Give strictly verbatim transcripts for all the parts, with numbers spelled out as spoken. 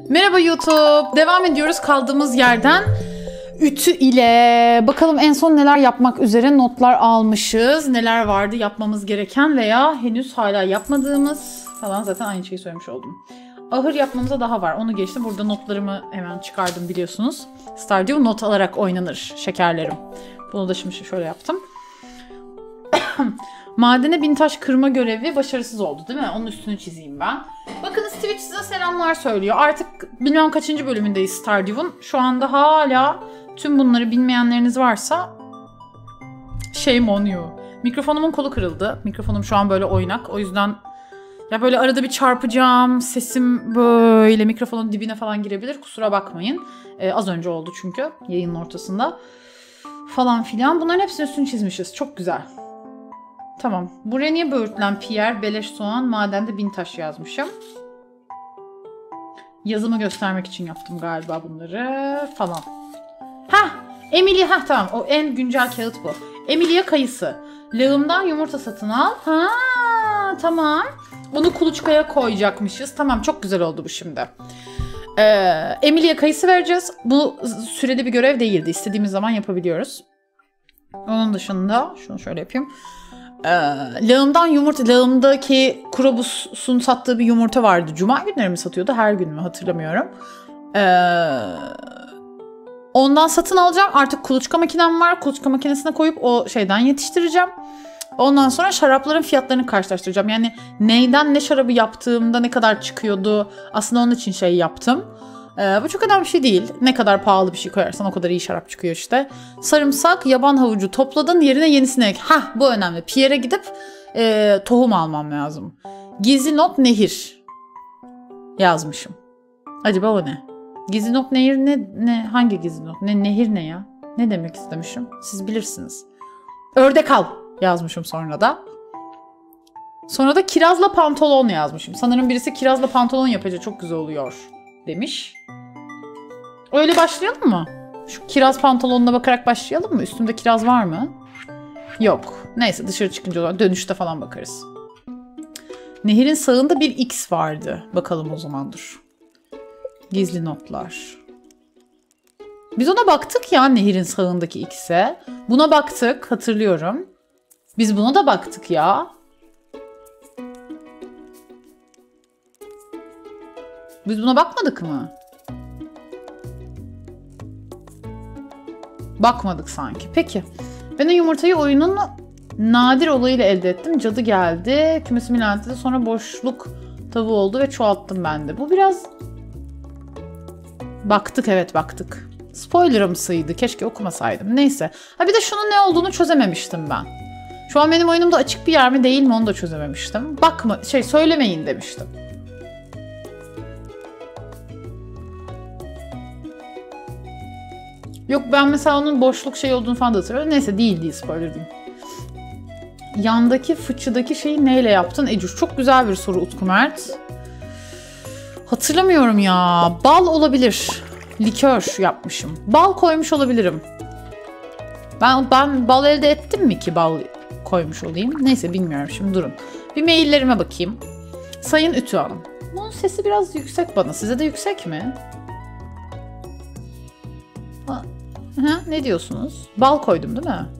Merhaba YouTube. Devam ediyoruz kaldığımız yerden. Ütü ile bakalım en son neler yapmak üzere notlar almışız. Neler vardı yapmamız gereken veya henüz hala yapmadığımız falan, zaten aynı şeyi söylemiş oldum. Ahır yapmamıza daha var. Onu geçtim. Burada notlarımı hemen çıkardım biliyorsunuz. Stardew not alarak oynanır şekerlerim. Bunu da şimdi şöyle yaptım. Madene bin taş kırma görevi başarısız oldu değil mi? Onun üstünü çizeyim ben. Bakınız Twitch size selamlar söylüyor. Artık bilmem kaçıncı bölümündeyiz Stardew'un. Şu anda hala tüm bunları bilmeyenleriniz varsa shame on you. Mikrofonumun kolu kırıldı. Mikrofonum şu an böyle oynak. O yüzden ya böyle arada bir çarpacağım. Sesim böyle mikrofonun dibine falan girebilir. Kusura bakmayın. Ee, az önce oldu çünkü yayının ortasında. Falan filan. Bunların hepsinin üstünü çizmişiz. Çok güzel. Tamam. Buraya niye böğürtlen Pierre, beleş soğan, madende bin taş yazmışım. Yazımı göstermek için yaptım galiba bunları falan. Hah! Emily, hah tamam. O en güncel kağıt bu. Emily'e kayısı. Lağımdan yumurta satın al. Ha tamam. Onu kuluçkaya koyacakmışız. Tamam, çok güzel oldu bu şimdi. Ee, Emily'e kayısı vereceğiz. Bu süreli bir görev değildi. İstediğimiz zaman yapabiliyoruz. Onun dışında şunu şöyle yapayım. Ee, lağımdan yumurta, lağımdaki Kurobus'un sattığı bir yumurta vardı. Cuma günleri mi satıyordu? Her gün mü? Hatırlamıyorum. Ee, ondan satın alacağım. Artık kuluçka makinem var. Kuluçka makinesine koyup o şeyden yetiştireceğim. Ondan sonra şarapların fiyatlarını karşılaştıracağım. Yani neyden ne şarabı yaptığımda ne kadar çıkıyordu. Aslında onun için şey yaptım. Ee, bu çok önemli bir şey değil. Ne kadar pahalı bir şey koyarsan o kadar iyi şarap çıkıyor işte. Sarımsak, yaban havucu topladın, yerine yenisini ek. Hah, bu önemli. Pierre'e gidip e, tohum almam lazım. Gizli not nehir yazmışım. Acaba o ne? Gizli not nehir ne? ne? Hangi gizli not? Ne, nehir ne ya? Ne demek istemişim? Siz bilirsiniz. Ördek al yazmışım sonra da. Sonra da kirazla pantolon yazmışım. Sanırım birisi kirazla pantolon yapınca çok güzel oluyor demiş. Öyle başlayalım mı? Şu kiraz pantolonuna bakarak başlayalım mı? Üstümde kiraz var mı? Yok. Neyse, dışarı çıkınca dönüşte falan bakarız. Nehirin sağında bir X vardı. Bakalım o zaman, dur. Gizli notlar. Biz ona baktık ya, nehirin sağındaki X'e. Buna baktık, hatırlıyorum. Biz buna da baktık ya. Biz buna bakmadık mı? Bakmadık sanki. Peki. Ben o yumurtayı oyunun nadir olayıyla elde ettim. Cadı geldi. Kümesimi lanetledi. Sonra boşluk tavuğu oldu ve çoğalttım ben de. Bu biraz... Baktık, evet baktık. Spoiler'ımsıydı. Keşke okumasaydım. Neyse. Ha bir de şunun ne olduğunu çözememiştim ben. Şu an benim oyunumda açık bir yer mi değil mi onu da çözememiştim. Bakma, şey söylemeyin demiştim. Yok, ben mesela onun boşluk şey olduğunu falan da hatırlıyorum. Neyse, değil değil, spoiler değil. Yandaki fıçıdaki şeyi neyle yaptın Ecur? Çok güzel bir soru Utku Mert. Hatırlamıyorum ya. Bal olabilir. Likör yapmışım. Bal koymuş olabilirim. Ben ben bal elde ettim mi ki bal koymuş olayım? Neyse, bilmiyorum, şimdi durun. Bir maillerime bakayım. Sayın Ütü Hanım. Bunun sesi biraz yüksek bana. Size de yüksek mi? Ha, ha, ne diyorsunuz? Bal koydum değil mi?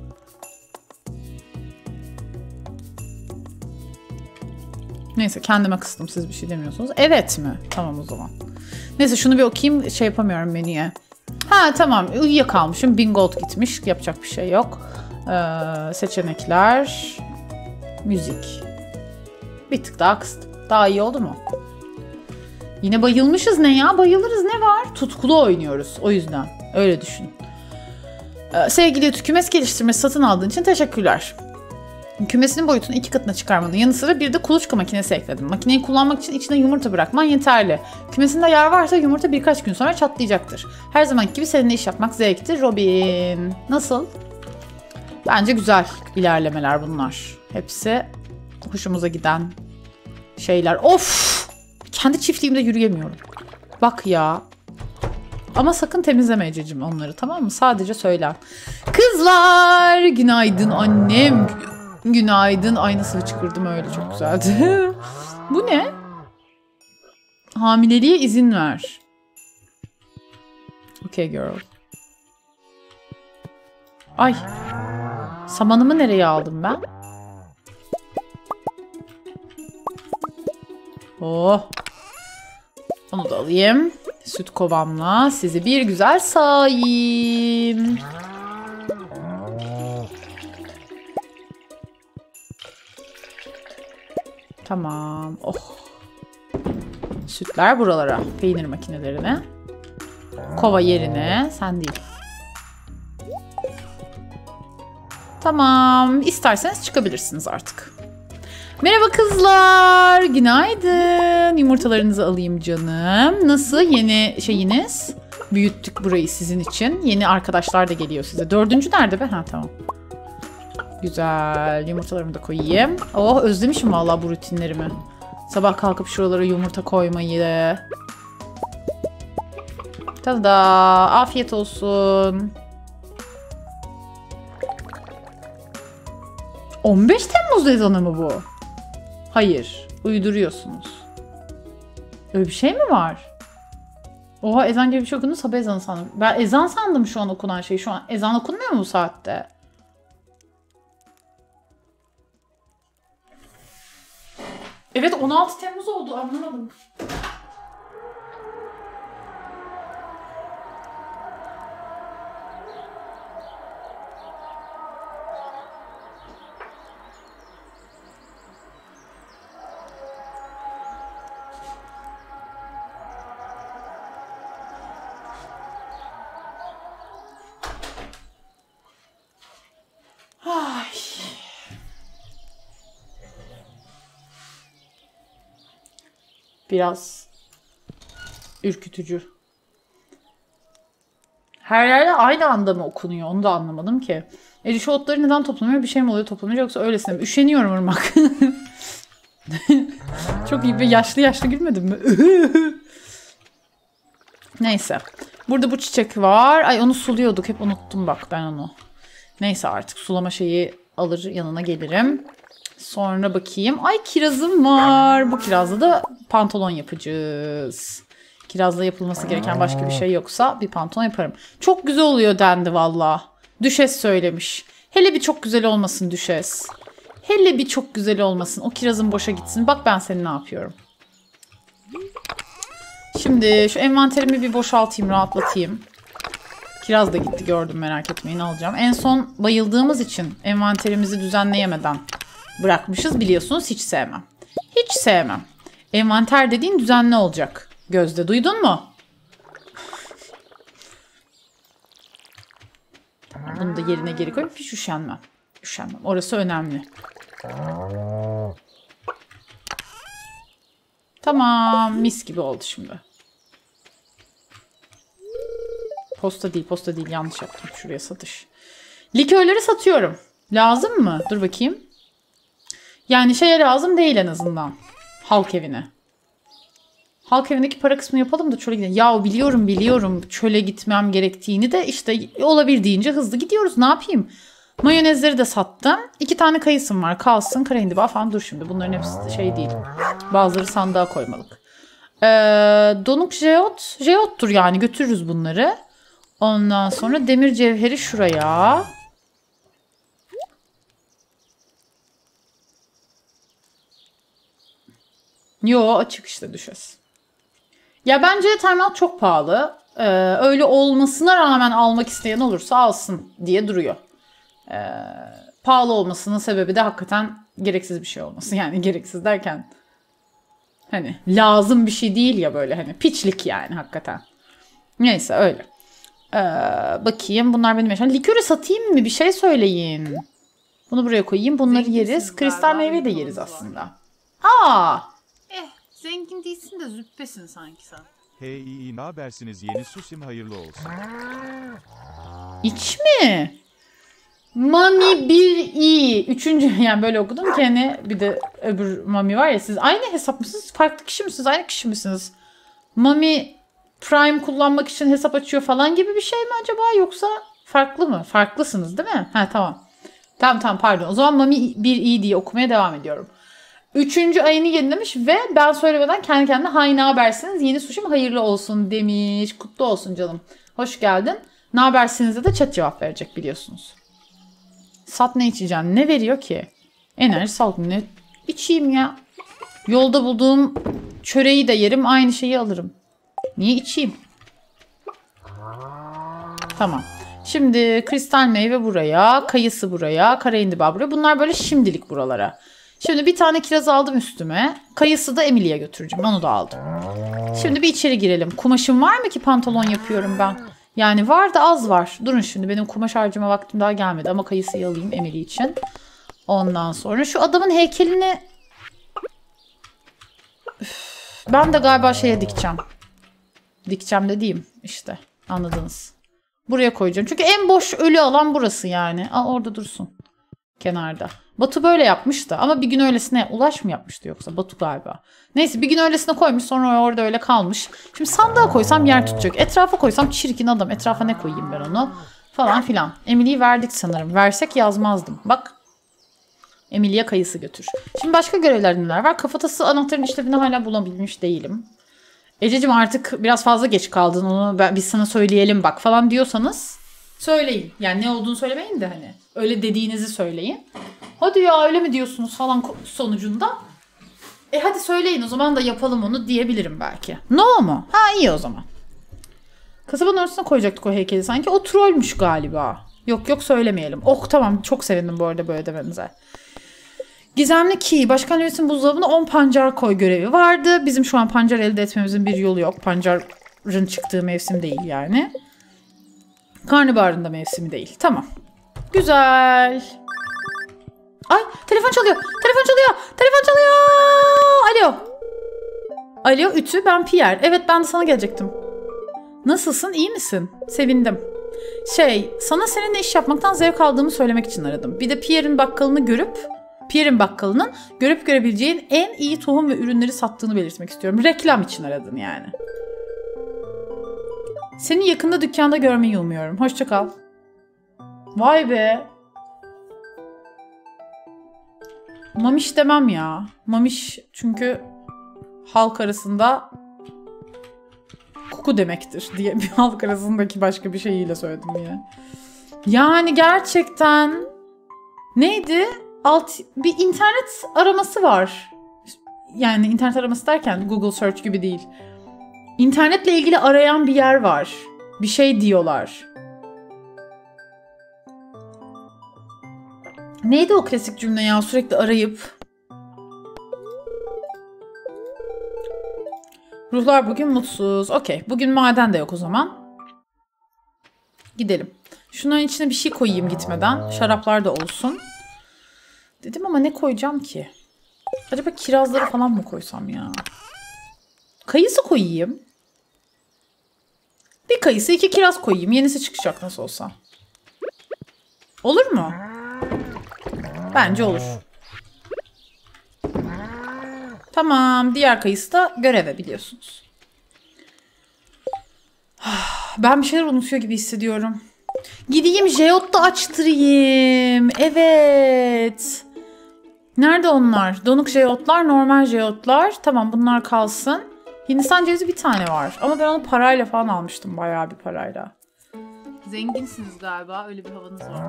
Neyse, kendime kıstım, siz bir şey demiyorsunuz. Evet mi? Tamam o zaman. Neyse, şunu bir okuyayım, şey yapamıyorum menüye. Ha tamam, uyuyakalmışım. Bingold gitmiş, yapacak bir şey yok. Ee, seçenekler. Müzik. Bir tık daha kıstım. Daha iyi oldu mu? Yine bayılmışız, ne ya? Bayılırız, ne var? Tutkulu oynuyoruz o yüzden. Öyle düşün. Ee, sevgili Ütü, kümes geliştirmesi satın aldığın için teşekkürler. Kümesinin boyutunu iki katına çıkarmanın yanı sıra bir de kuluçka makinesi ekledim. Makineyi kullanmak için içine yumurta bırakman yeterli. Kümesinde yer varsa yumurta birkaç gün sonra çatlayacaktır. Her zamanki gibi seninle iş yapmak zevktir Robin. Nasıl? Bence güzel ilerlemeler bunlar. Hepsi hoşumuza giden şeyler. Of! Kendi çiftliğimde yürüyemiyorum. Bak ya. Ama sakın temizleme Ececiğim onları, tamam mı? Sadece söyle. Kızlar! Günaydın annem. Günaydın. Ay nasıl çıkırdım öyle, çok güzeldi. Bu ne? Hamileliğe izin ver. Okay girl. Ay. Samanımı nereye aldım ben? Oh. Onu da alayım. Süt kovamla sizi bir güzel sağayım. Tamam. Oh. Sütler buralara. Peynir makinelerine. Kova yerine. Sen değil. Tamam. İsterseniz çıkabilirsiniz artık. Merhaba kızlar. Günaydın. Yumurtalarınızı alayım canım. Nasıl yeni şeyiniz? Büyüttük burayı sizin için. Yeni arkadaşlar da geliyor size. Dördüncü nerede be? Ha tamam. Güzel. Yumurtalarımı da koyayım. Oh özlemişim vallahi bu rutinlerimi. Sabah kalkıp şuralara yumurta koymayı. Tada. Afiyet olsun. on beş Temmuz ezanı mı bu? Hayır. Uyduruyorsunuz. Öyle bir şey mi var? Oha ezan gibi bir şey okudun. Sabah ezanı sandım. Ben ezan sandım şu an okunan şey. Şu an ezan okunmuyor mu bu saatte? Evet on altı Temmuz oldu. Anlamadım. Ay. Biraz ürkütücü. Her yerde aynı anda mı okunuyor onu da anlamadım ki. Erişe otları neden toplanıyor? Bir şey mi oluyor toplanıyor yoksa öylesine mi? Üşeniyorum Irmak. Çok iyi bir yaşlı yaşlı gülmedim mi? Neyse. Burada bu çiçek var. Ay onu suluyorduk. Hep unuttum bak ben onu. Neyse artık sulama şeyi alır yanına gelirim. Sonra bakayım. Ay kirazım var. Bu kirazla da pantolon yapacağız. Kirazla yapılması gereken başka bir şey yoksa bir pantolon yaparım. Çok güzel oluyor dendi valla. Düşes söylemiş. Hele bir çok güzel olmasın Düşes. Hele bir çok güzel olmasın. O kirazın boşa gitsin. Bak ben seni ne yapıyorum. Şimdi şu envanterimi bir boşaltayım, rahatlatayım. Kiraz da gitti gördüm merak etmeyin alacağım. En son bayıldığımız için envanterimizi düzenleyemeden bırakmışız biliyorsunuz hiç sevmem. Hiç sevmem. Envanter dediğin düzenli olacak. Gözde duydun mu? Tamam bunu da yerine geri koyayım. Hiç üşenmem. Üşenmem. Orası önemli. Tamam mis gibi oldu şimdi. Posta değil posta değil yanlış yaptım. Şuraya satış. Likörleri satıyorum. Lazım mı? Dur bakayım. Yani şeye lazım değil en azından. Halk evine. Halk evindeki para kısmı yapalım da çöle gidelim. Ya biliyorum biliyorum çöle gitmem gerektiğini de işte olabildiğince hızlı gidiyoruz. Ne yapayım? Mayonezleri de sattım. İki tane kayısım var. Kalsın kara hindiba falan. Dur şimdi bunların hepsi şey değil. Bazıları sandığa koymalık. Ee, donuk jeot. Jeottur yani götürürüz bunları. Ondan sonra demir cevheri şuraya. Yo açık işte düşes. Ya bence timeout çok pahalı. Ee, öyle olmasına rağmen almak isteyen olursa alsın diye duruyor. Ee, pahalı olmasının sebebi de hakikaten gereksiz bir şey olması. Yani gereksiz derken hani lazım bir şey değil ya böyle hani piçlik yani hakikaten. Neyse öyle. Ee, bakayım bunlar benim yaşam. Likörü satayım mı? Bir şey söyleyin. Bunu buraya koyayım. Bunları Zenginsiniz yeriz. Kristal galiba, meyveyi de yolunuz yeriz var. aslında. Aa! Eh, zengin değilsin de züppesin sanki sen. Hey iyi ne habersiniz yeni susim hayırlı olsun. İç mi? Mami bir i. Üçüncü yani böyle okudum ki hani bir de öbür Mami var ya siz aynı hesap mısınız? Farklı kişi misiniz? Aynı kişi misiniz? Mami Prime kullanmak için hesap açıyor falan gibi bir şey mi acaba yoksa farklı mı? Farklısınız değil mi? Ha tamam. Tamam tamam pardon. O zaman Mami bir i diye okumaya devam ediyorum. Üçüncü ayını yenilemiş ve ben söylemeden kendi kendine hay ne habersiniz yeni suşim hayırlı olsun demiş. Kutlu olsun canım. Hoş geldin. Ne habersinizde de chat cevap verecek biliyorsunuz. Sat ne içeceksin? Ne veriyor ki? Enerji sağlık ne? İçeyim ya. Yolda bulduğum çöreği de yerim. Aynı şeyi alırım. Niye içeyim? Tamam. Şimdi kristal meyve buraya. Kayısı buraya. Kara indiba buraya. Bunlar böyle şimdilik buralara. Şimdi bir tane kiraz aldım üstüme. Kayısı da Emily'ye götüreceğim. Onu da aldım. Şimdi bir içeri girelim. Kumaşım var mı ki pantolon yapıyorum ben? Yani var da az var. Durun şimdi benim kumaş harcama vaktim daha gelmedi. Ama kayısıyı alayım Emily için. Ondan sonra şu adamın heykelini... Üf, ben de galiba şeye dikeceğim. Dikeceğim dediğim işte. Anladınız. Buraya koyacağım. Çünkü en boş ölü alan burası yani. Aa, orada dursun. Kenarda. Batu böyle yapmıştı. Ama bir gün öylesine Ulaş mı yapmıştı yoksa? Batu galiba. Neyse bir gün öylesine koymuş. Sonra orada öyle kalmış. Şimdi sandığa koysam yer tutacak. Etrafa koysam çirkin adam. Etrafa ne koyayım ben onu? Falan filan. Emily'yi verdik sanırım. Versek yazmazdım. Bak. Emily'ye kayısı götür. Şimdi başka görevler neler var? Kafatası anahtarın işlevini hala bulabilmiş değilim. Ececiğim artık biraz fazla geç kaldın. Onu ben, biz sana söyleyelim bak falan diyorsanız söyleyin. Yani ne olduğunu söylemeyin de hani. Öyle dediğinizi söyleyin. Hadi ya öyle mi diyorsunuz falan sonucunda. E hadi söyleyin o zaman da yapalım onu diyebilirim belki. No mu? Ha iyi o zaman. Kasabanın ortasına koyacaktık o heykeli sanki. O trollmüş galiba. Yok yok söylemeyelim. Oh tamam çok sevindim bu arada böyle demenize. Gizemli key. Başkan Lewis'in buzdolabına on pancar koy görevi vardı. Bizim şu an pancar elde etmemizin bir yolu yok. Pancarın çıktığı mevsim değil yani. Karnabaharın da mevsimi değil. Tamam. Güzel. Ay telefon çalıyor. Telefon çalıyor. Telefon çalıyor. Alo. Alo Ütü ben Pierre. Evet ben de sana gelecektim. Nasılsın? İyi misin? Sevindim. Şey sana seninle iş yapmaktan zevk aldığımı söylemek için aradım. Bir de Pierre'in bakkalını görüp Pierre'in bakkalının görüp görebileceğin en iyi tohum ve ürünleri sattığını belirtmek istiyorum. Reklam için aradım yani. Seni yakında dükkanda görmeyi umuyorum. Hoşça kal. Vay be. Mamiş demem ya. Mamiş çünkü halk arasında kuku demektir diye bir halk arasındaki başka bir şeyiyle söyledim yine. Yani gerçekten neydi? Alt, bir internet araması var. Yani internet araması derken Google Search gibi değil. İnternetle ilgili arayan bir yer var. Bir şey diyorlar. Neydi o klasik cümle ya? Sürekli arayıp. Ruhlar bugün mutsuz. Okey. Bugün maden de yok o zaman. Gidelim. Şunların içine bir şey koyayım gitmeden. Şaraplar da olsun. Dedim ama ne koyacağım ki? Acaba kirazları falan mı koysam ya? Kayısı koyayım. Bir kayısı iki kiraz koyayım. Yenisi çıkacak nasıl olsa. Olur mu? Bence olur. Tamam. Diğer kayısı da göreve biliyorsunuz. Ben bir şeyler unutuyor gibi hissediyorum. Gideyim jeot da açtırayım. Evet. Nerede onlar? Donuk jeotlar, normal jeotlar. Tamam bunlar kalsın. Hindistan cevizi bir tane var. Ama ben onu parayla falan almıştım. Bayağı bir parayla. Zenginsiniz galiba. Öyle bir havanız var.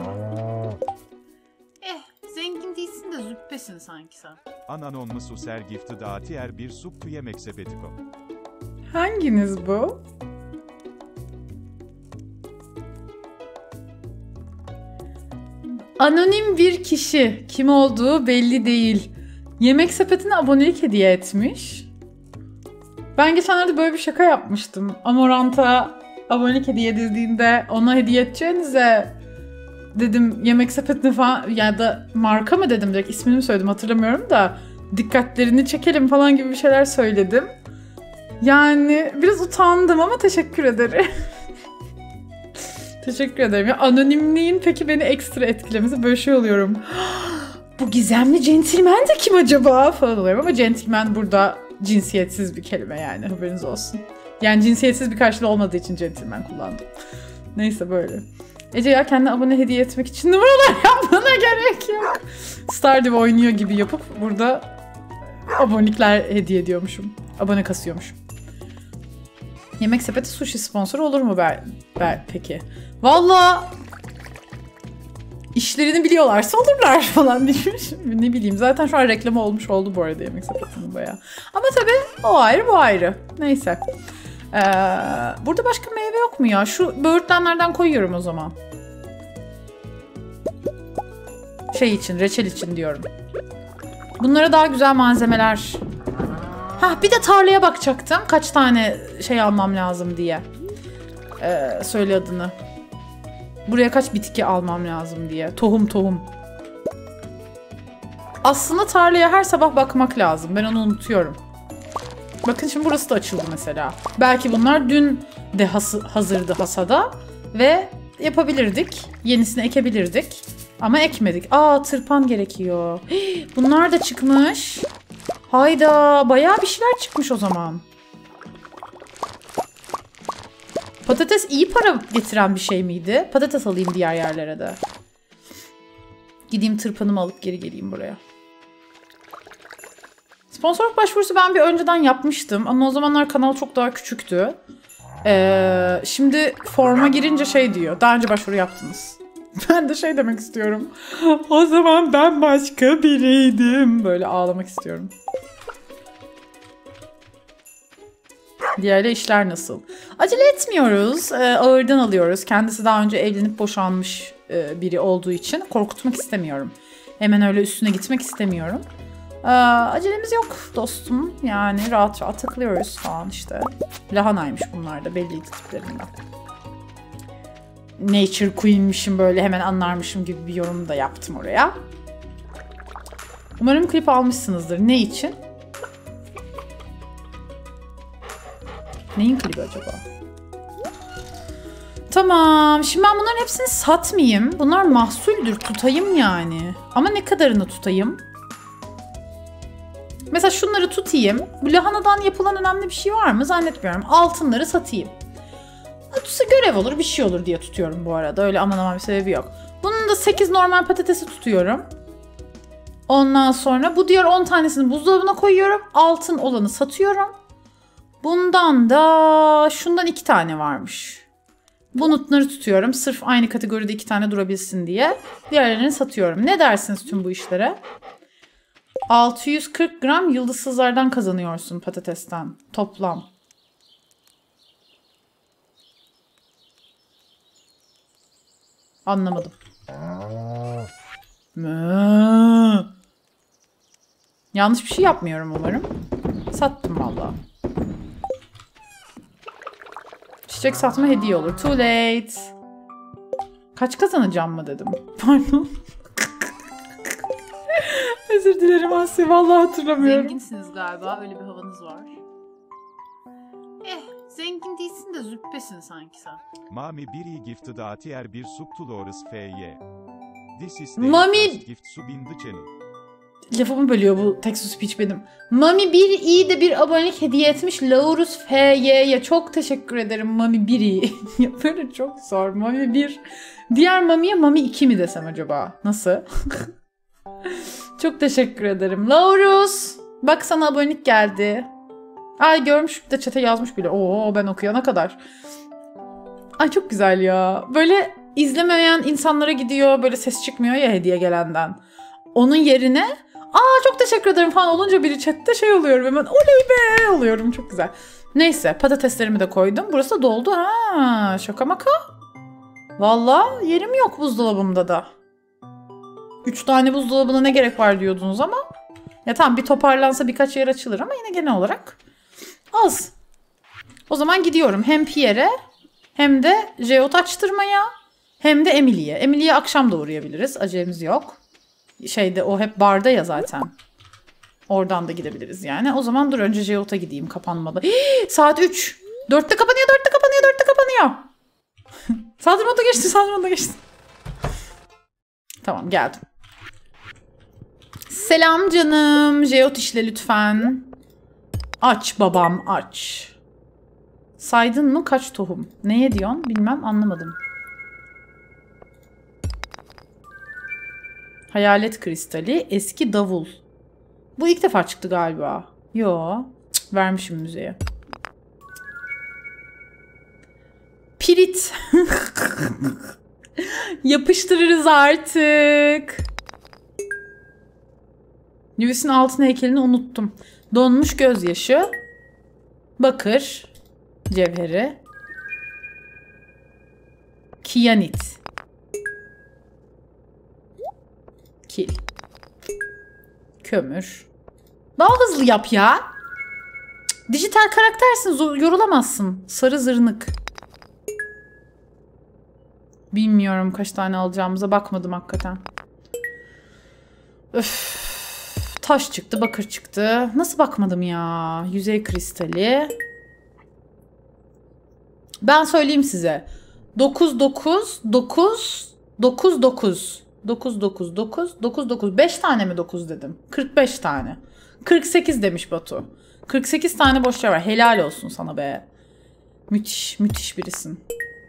Eh, zengin değilsin de züppesin sanki sen. Ananon su sergifti dağıtı bir sub yemek sepetiko. Hanginiz bu? Anonim bir kişi. Kim olduğu belli değil. Yemek sepetine abonelik hediye etmiş. Ben geçenlerde böyle bir şaka yapmıştım. Amorant'a abonelik hediye edildiğinde ona hediye edeceğinize dedim yemek sepetine falan ya da marka mı dedim direkt ismini mi söyledim hatırlamıyorum da dikkatlerini çekelim falan gibi bir şeyler söyledim. Yani biraz utandım ama teşekkür ederim. Teşekkür ederim. Ya, anonimliğin peki beni ekstra etkilemesi böyle şey oluyorum. Bu gizemli centilmen de kim acaba falan oluyorum ama centilmen burada cinsiyetsiz bir kelime yani haberiniz olsun. Yani cinsiyetsiz bir karşılığı olmadığı için centilmen kullandım. Neyse böyle. Ece ya kendine abone hediye etmek için numaralar yapmana gerek yok. Stardew oynuyor gibi yapıp burada Abonelikler hediye ediyormuşum. Abone kasıyormuşum. Yemek Sepeti sushi sponsoru olur mu be, be peki? Vallahi işlerini biliyorlarsa olurlar falan demiş. Ne bileyim, zaten şu an reklamı olmuş oldu bu arada Yemek Sepeti'nin bayağı. Ama tabii o ayrı bu ayrı. Neyse. Ee, burada başka meyve yok mu ya? Şu böğürtlenlerden koyuyorum o zaman. Şey için, reçel için diyorum. Bunlara daha güzel malzemeler. Hah, bir de tarlaya bakacaktım. Kaç tane şey almam lazım diye. Ee, söyle adını. Buraya kaç bitki almam lazım diye. Tohum tohum. Aslında tarlaya her sabah bakmak lazım. Ben onu unutuyorum. Bakın şimdi burası da açıldı mesela. Belki bunlar dün de has hazırdı hasada. Ve yapabilirdik. Yenisini ekebilirdik. Ama ekmedik. Aa, tırpan gerekiyor. Hii, bunlar da çıkmış. Hayda, bayağı bir şeyler çıkmış o zaman. Patates iyi para getiren bir şey miydi? Patates alayım diğer yerlere de. Gideyim tırpanımı alıp geri geleyim buraya. Sponsorluk başvurusu ben bir önceden yapmıştım. Ama o zamanlar kanal çok daha küçüktü. Ee, şimdi forma girince şey diyor. Daha önce başvuru yaptınız. Ben de şey demek istiyorum. O zaman ben başka biriydim. Böyle ağlamak istiyorum. Diğerle işler nasıl? Acele etmiyoruz. Ee, ağırdan alıyoruz. Kendisi daha önce evlenip boşanmış e, biri olduğu için korkutmak istemiyorum. Hemen öyle üstüne gitmek istemiyorum. Ee, acelemiz yok dostum. Yani rahat rahat takılıyoruz falan işte. Lahanaymış bunlar da, belliydi tiplerinden. Nature Queen'mişim, böyle hemen anlarmışım gibi bir yorum da yaptım oraya. Umarım klip almışsınızdır. Ne için? Neyin klibi acaba? Tamam. Şimdi ben bunların hepsini satmayayım. Bunlar mahsuldür. Tutayım yani. Ama ne kadarını tutayım? Mesela şunları tutayım. Bu lahanadan yapılan önemli bir şey var mı? Zannetmiyorum. Altınları satayım. Tutsa görev olur, bir şey olur diye tutuyorum bu arada. Öyle aman aman bir sebebi yok. Bunun da sekiz normal patatesi tutuyorum. Ondan sonra bu diğer on tanesini buzdolabına koyuyorum. Altın olanı satıyorum. Bundan da şundan iki tane varmış. Bunları tutuyorum. Sırf aynı kategoride iki tane durabilsin diye. Diğerlerini satıyorum. Ne dersiniz tüm bu işlere? altı yüz kırk gram yıldızsızlardan kazanıyorsun patatesten. Toplam. Anlamadım. Mı? Yanlış bir şey yapmıyorum umarım. Sattım vallahi. Çiçek satma hediye olur. Too late. Kaç kazanacağım mı dedim. Pardon. Özür dilerim Asya. Vallahi hatırlamıyorum. Zenginsiniz galiba. Öyle bir havanız var. Eh, zengin değilsin de züppesin sanki sen. Mami bir gifted atier bir subtulores fy. This is the Mami- gift sub in the channel. Lafımı bölüyor bu text to speech benim. Mami bir iyi de bir abonelik hediye etmiş. Laurus F Y'ye çok teşekkür ederim Mami bir iyi. Böyle çok zor. Mami bir. Diğer Mami'ye Mami iki mi desem acaba? Nasıl? Çok teşekkür ederim. Laurus. Bak sana abonelik geldi. Ay görmüş de chat'e yazmış bile. Oo ben okuyana kadar. Ay çok güzel ya. Böyle izlemeyen insanlara gidiyor. Böyle ses çıkmıyor ya hediye gelenden. Onun yerine aa çok teşekkür ederim falan olunca biri chatte şey oluyorum. Hemen oley be oluyorum. Çok güzel. Neyse patateslerimi de koydum. Burası da doldu. Ha, şaka maka. Vallahi yerim yok buzdolabımda da. Üç tane buzdolabına ne gerek var diyordunuz ama. Ya tamam bir toparlansa birkaç yer açılır ama yine genel olarak az. O zaman gidiyorum hem Pierre'e hem de jeot açtırmaya hem de Emily'ye. Emily'ye akşam da uğrayabiliriz. Acelemiz yok. Şeyde o hep barda ya zaten. Oradan da gidebiliriz yani. O zaman dur önce jeot'a gideyim kapanmadan. Hii, saat üç. dörtte kapanıyor, dörtte kapanıyor, dörtte kapanıyor. Saldırı moda geçti, saldırı moda geçti. Tamam geldim. Selam canım. Jeot işle lütfen. Aç babam aç. Saydın mı kaç tohum? Neye diyorsun? Bilmem anlamadım. Hayalet kristali, eski davul. Bu ilk defa çıktı galiba. Yo. Cık, vermişim müzeye. Pirit. Yapıştırırız artık. Lewis'in altın heykelini unuttum. Donmuş gözyaşı. Bakır. Cevheri. Kiyanit. Kil. Kömür. Daha hızlı yap ya. Cık, dijital karaktersin. Zor, yorulamazsın. Sarı zırnık. Bilmiyorum kaç tane alacağımıza bakmadım hakikaten. Öf. Taş çıktı, bakır çıktı. Nasıl bakmadım ya? Yüzey kristali. Ben söyleyeyim size. dokuz dokuz dokuz dokuz dokuz dokuz dokuz dokuz dokuz dokuz beş tane mi dokuz dedim? kırk beş tane. kırk sekiz demiş Batu. kırk sekiz tane boş yer var. Helal olsun sana be. Müthiş, müthiş birisin.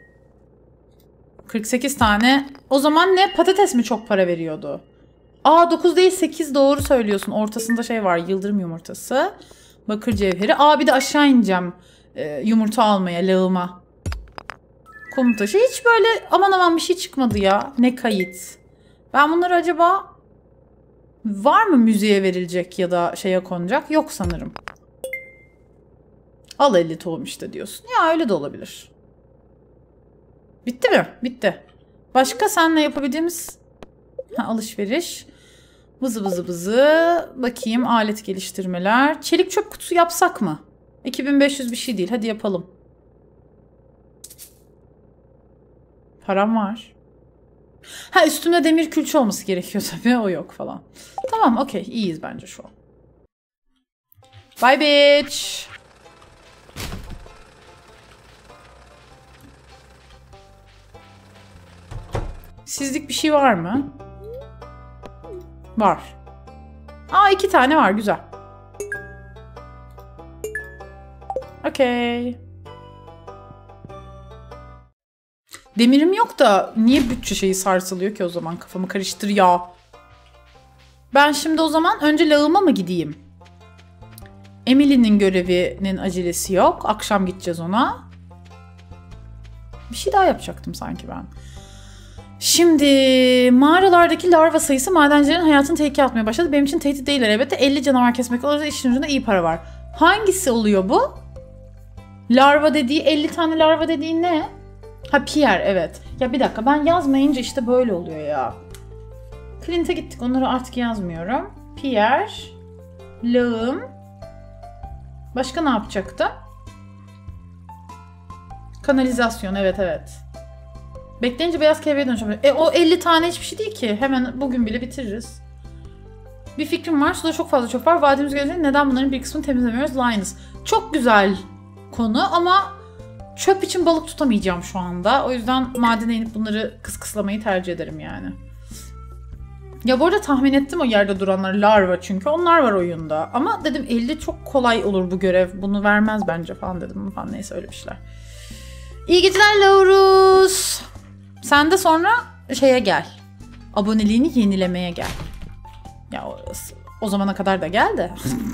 kırk sekiz tane. O zaman ne? Patates mi çok para veriyordu? Aa dokuz değil sekiz, doğru söylüyorsun. Ortasında şey var, yıldırım yumurtası. Bakır cevheri. Aa bir de aşağı ineceğim. Ee, yumurta almaya, lağıma. Kum taşı. Hiç böyle aman aman bir şey çıkmadı ya. Ne kayıt. Ben bunları acaba var mı müziğe verilecek ya da şeye konacak? Yok sanırım. Al elli tohum işte diyorsun. Ya öyle de olabilir. Bitti mi? Bitti. Başka seninle yapabildiğimiz ha, alışveriş. Vızı vızı vızı. Bakayım alet geliştirmeler. Çelik çöp kutusu yapsak mı? iki bin beş yüz bir şey değil. Hadi yapalım. Param var. Ha üstümde demir külçe olması gerekiyor tabii. O yok falan. Tamam okey. İyiyiz bence şu an. Bye bitch. Sizlik bir şey var mı? Var. Aa iki tane var. Güzel. Okey. Demirim yok da niye bütçe şeyi sarsılıyor ki o zaman? Kafamı karıştır ya. Ben şimdi o zaman önce lağıma mı gideyim? Emily'nin görevinin acelesi yok. Akşam gideceğiz ona. Bir şey daha yapacaktım sanki ben. Şimdi mağaralardaki larva sayısı madencilerin hayatını tehlikeye atmaya başladı. Benim için tehdit değiller elbette. elli canavar kesmek olursa işin ucunda iyi para var. Hangisi oluyor bu? Larva dediği, elli tane larva dediği ne? Ha Pierre, evet. Ya bir dakika, ben yazmayınca işte böyle oluyor ya. Clint'e gittik, onları artık yazmıyorum. Pierre, lağım. Başka ne yapacaktı? Kanalizasyon, evet evet. Bekleyince beyaz kelebeğe dönüşebilir. E o elli tane hiçbir şey değil ki. Hemen bugün bile bitiririz. Bir fikrim var. Suda çok fazla çöp var. Vadimiz gelince neden bunların bir kısmını temizlemiyoruz? Linus. Çok güzel konu ama çöp için balık tutamayacağım şu anda. O yüzden madene inip bunları kıskıslamayı tercih ederim yani. Ya bu arada tahmin ettim o yerde duranlar larva çünkü. Onlar var oyunda. Ama dedim elli çok kolay olur bu görev. Bunu vermez bence falan dedim. Falan neyse öyle bir şeyler. İyi geceler Laurus. Sen de sonra şeye gel. Aboneliğini yenilemeye gel. Ya o, o zamana kadar da gel de.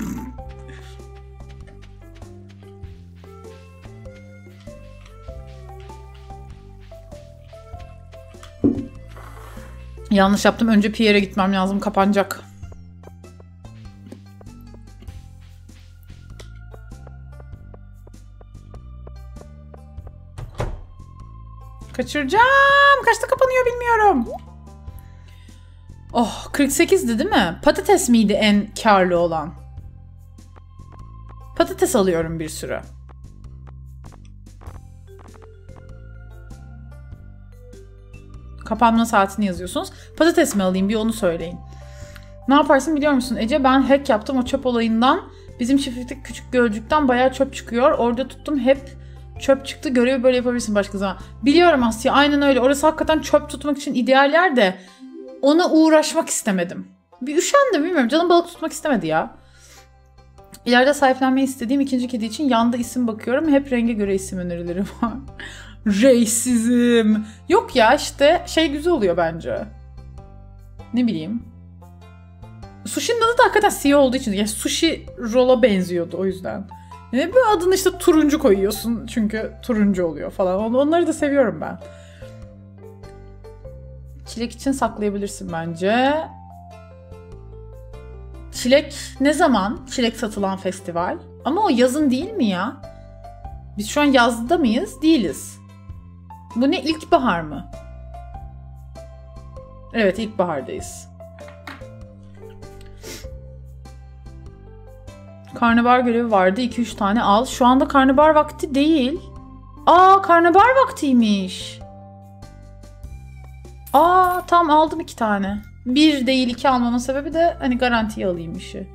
Yanlış yaptım. Önce Pierre'e gitmem lazım. Kapanacak. Kaçıracağım. Kaçta kapanıyor bilmiyorum. Oh kırk sekizdi değil mi? Patates miydi en karlı olan? Patates alıyorum bir sürü. Kapanma saatini yazıyorsunuz. Patates mi alayım bir onu söyleyin. Ne yaparsın biliyor musun Ece? Ben hack yaptım o çöp olayından. Bizim çiftlikteki küçük gölcükten bayağı çöp çıkıyor. Orada tuttum hep çöp çıktı. Görevi böyle yapabilirsin başka zaman. Biliyorum Asya aynen öyle. Orası hakikaten çöp tutmak için ideal yer de ona uğraşmak istemedim. Bir üşendim bilmiyorum. Canım balık tutmak istemedi ya. İleride sahiplenmeyi istediğim ikinci kedi için yanda isim bakıyorum. Hep renge göre isim önerileri var. Racism. Yok ya işte şey güzel oluyor bence. Ne bileyim. Sushi'nin adı da hakikaten siyah olduğu için. Yani sushi roll'a benziyordu o yüzden. Yani bu adını işte turuncu koyuyorsun çünkü turuncu oluyor falan. Onları da seviyorum ben. Çilek için saklayabilirsin bence. Çilek ne zaman? Çilek satılan festival. Ama o yazın değil mi ya? Biz şu an yazda mıyız? Değiliz. Bu ne? İlkbahar mı? Evet, ilkbahardayız. Karnabahar görevi vardı. iki üç tane al. Şu anda karnabahar vakti değil. Aa, karnabahar vaktiymiş. Aa, tam aldım iki tane. Bir değil iki almamın sebebi de hani garantiye alayım işi.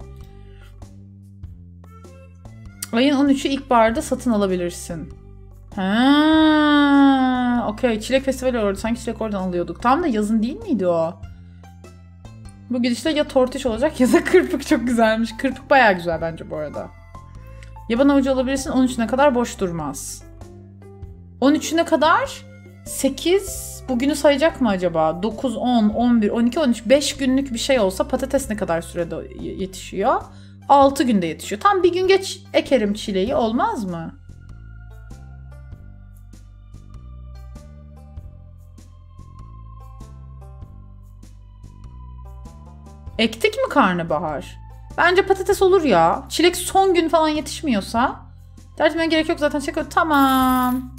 Ayın on üçü ilkbaharda satın alabilirsin. Ha, okey. Çilek festivali orada. Sanki çilek oradan alıyorduk. Tam da yazın değil miydi o? Bu gidişle ya tortiş olacak ya da kırpık. Çok güzelmiş. Kırpık bayağı güzel bence bu arada. Yaban avucu alabilirsin. on üçüne kadar boş durmaz. on üçüne kadar sekiz bugünü sayacak mı acaba? dokuz, on, on bir, on iki, on üç beş günlük bir şey olsa patates ne kadar sürede yetişiyor? altı günde yetişiyor. Tam bir gün geç ekerim çileği, olmaz mı? Ektik mi karnabahar? Bence patates olur ya. Çilek son gün falan yetişmiyorsa. Dert etmeye gerek yok zaten. Çilek tamam.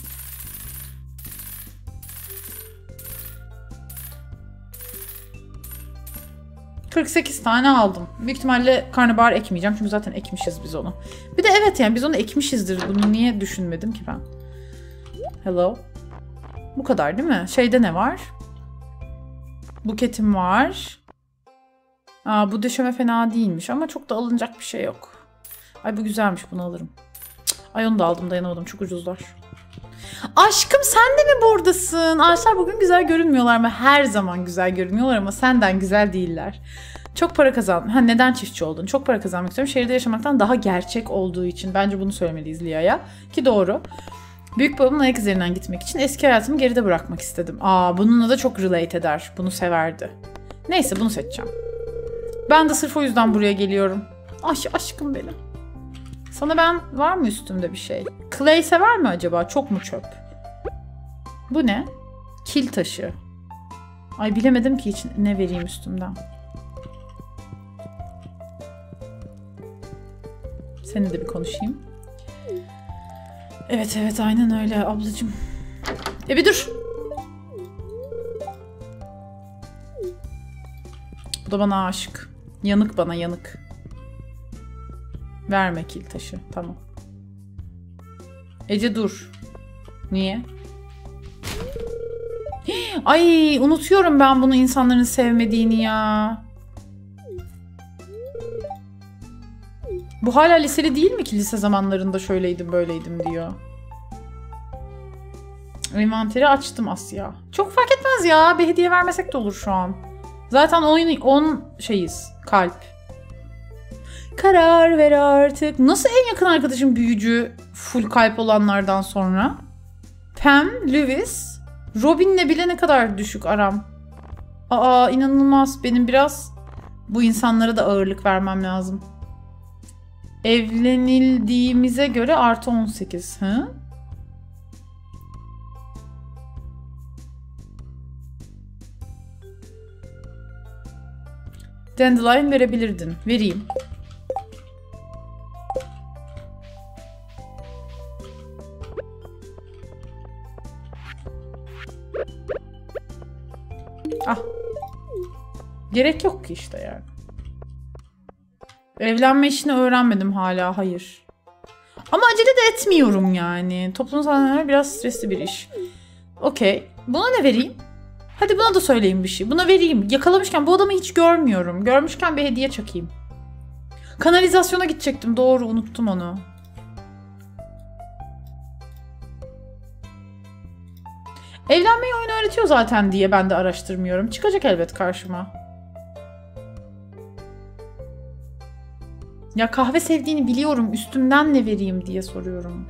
kırk sekiz tane aldım. Büyük ihtimalle karnabahar ekmeyeceğim. Çünkü zaten ekmişiz biz onu. Bir de evet yani biz onu ekmişizdir. Bunu niye düşünmedim ki ben? Hello. Bu kadar değil mi? Şeyde ne var? Buketim var. Aa, bu döşeme fena değilmiş ama çok da alınacak bir şey yok. Ay bu güzelmiş, bunu alırım. Ay onu da aldım, dayanamadım, çok ucuzlar. Aşkım sen de mi buradasın? Ağaçlar bugün güzel görünmüyorlar mı? Her zaman güzel görünüyorlar ama senden güzel değiller. Çok para kazan. Ha, neden çiftçi oldun? Çok para kazanmak istiyorum. Şehirde yaşamaktan daha gerçek olduğu için. Bence bunu söylemeliyiz Lia'ya. Ki doğru. Büyük babamın ayak izlerinden gitmek için eski hayatımı geride bırakmak istedim. Aa, bununla da çok relate eder. Bunu severdi. Neyse, bunu seçeceğim. Ben de sırf o yüzden buraya geliyorum. Ay aşkım benim. Sana ben, var mı üstümde bir şey? Clay sever mi acaba? Çok mu çöp? Bu ne? Kil taşı. Ay bilemedim ki hiç ne vereyim üstümden. Seninle de bir konuşayım. Evet evet aynen öyle ablacığım. E bir dur. Bu da bana aşık. Yanık bana yanık. Verme kil taşı. Tamam. Ece dur. Niye? Ay unutuyorum ben bunu, insanların sevmediğini ya. Bu hala liseli değil mi ki, lise zamanlarında şöyleydim böyleydim diyor. Envanteri açtım Asya. Çok fark etmez ya. Bir hediye vermesek de olur şu an. Zaten oyun on şeyiz. Kalp. Karar ver artık. Nasıl en yakın arkadaşım büyücü full kalp olanlardan sonra? Pam, Lewis, Robin'le bile ne kadar düşük aram. Aa inanılmaz. Benim biraz bu insanlara da ağırlık vermem lazım. Evlenildiğimize göre artı on sekiz. Hı? Dandelion verebilirdin. Vereyim. Ah. Gerek yok ki işte yani. Evlenme işini öğrenmedim hala. Hayır. Ama acele de etmiyorum yani. Toplumsal anlamda biraz stresli bir iş. Okey. Buna ne vereyim? Hadi buna da söyleyeyim bir şey. Buna vereyim. Yakalamışken bu adamı hiç görmüyorum. Görmüşken bir hediye çakayım. Kanalizasyona gidecektim. Doğru, unuttum onu. Evlenmeyi oyun öğretiyor zaten diye ben de araştırmıyorum. Çıkacak elbet karşıma. Ya kahve sevdiğini biliyorum. Üstümden ne vereyim diye soruyorum.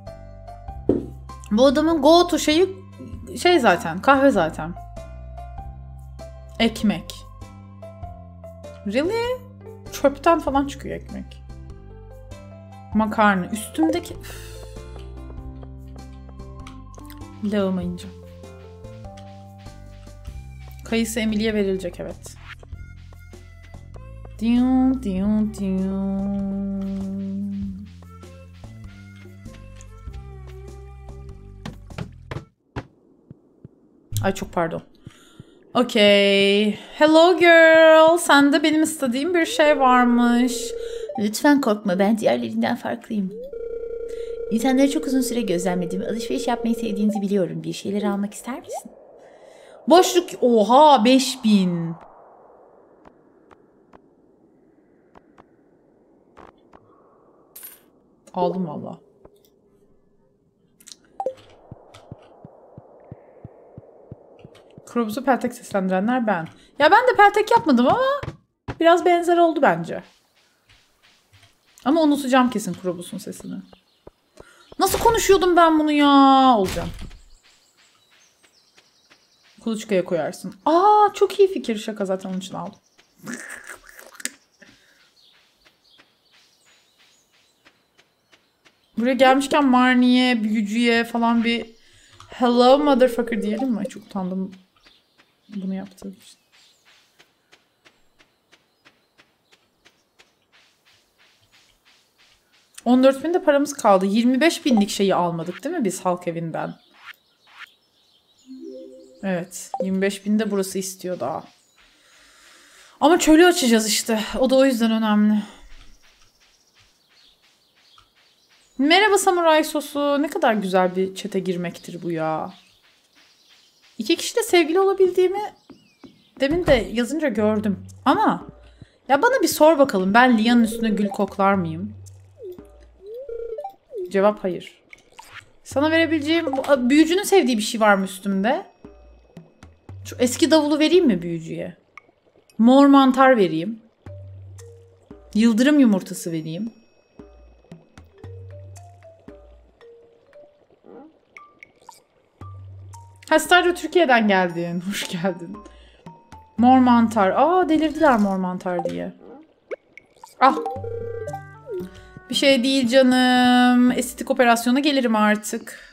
Bu adamın go to şeyi şey zaten. Kahve zaten. Ekmek. Really? Çöpten falan çıkıyor ekmek. Makarna. Üstümdeki... Lağımayınca. Kayısı Emily'ye verilecek, evet. Diyum diyum diyum. Ay çok pardon. Okay. Hello girl. Sende benim istediğim bir şey varmış. Lütfen korkma, ben diğerlerinden farklıyım. İnsanları çok uzun süre gözlemledim. Alışveriş yapmayı sevdiğinizi biliyorum. Bir şeyler almak ister misin? Boşluk. Oha beş bin. Aldım valla. Krobuz'u peltek seslendirenler ben. Ya ben de peltek yapmadım ama biraz benzer oldu bence. Ama unutacağım kesin Krobuz'un sesini. Nasıl konuşuyordum ben bunu ya? Olacağım. Kuluçkaya koyarsın. Aa çok iyi fikir. Şaka, zaten onun için aldım. Buraya gelmişken Marnie'ye, büyücüye falan bir hello motherfucker diyelim mi? Çok utandım bunu yaptığım için. on dört bin de paramız kaldı. yirmi beş binlik şeyi almadık değil mi biz halk evinden? Evet. yirmi beş bin de burası istiyor daha. Ama çölü açacağız işte. O da o yüzden önemli. Merhaba samuray sosu. Ne kadar güzel bir çete girmektir bu ya. İki kişiyle sevgili olabildiğimi demin de yazınca gördüm. Ama ya bana bir sor bakalım. Ben Lia'nın üstüne gül koklar mıyım? Cevap hayır. Sana verebileceğim... Büyücünün sevdiği bir şey var mı üstümde? Şu eski davulu vereyim mi büyücüye? Mor mantar vereyim. Yıldırım yumurtası vereyim. Ha, Stardew Türkiye'den geldin. Hoş geldin. Mor mantar. Aa delirdiler mor mantar diye. Ah. Bir şey değil canım. Estetik operasyona gelirim artık.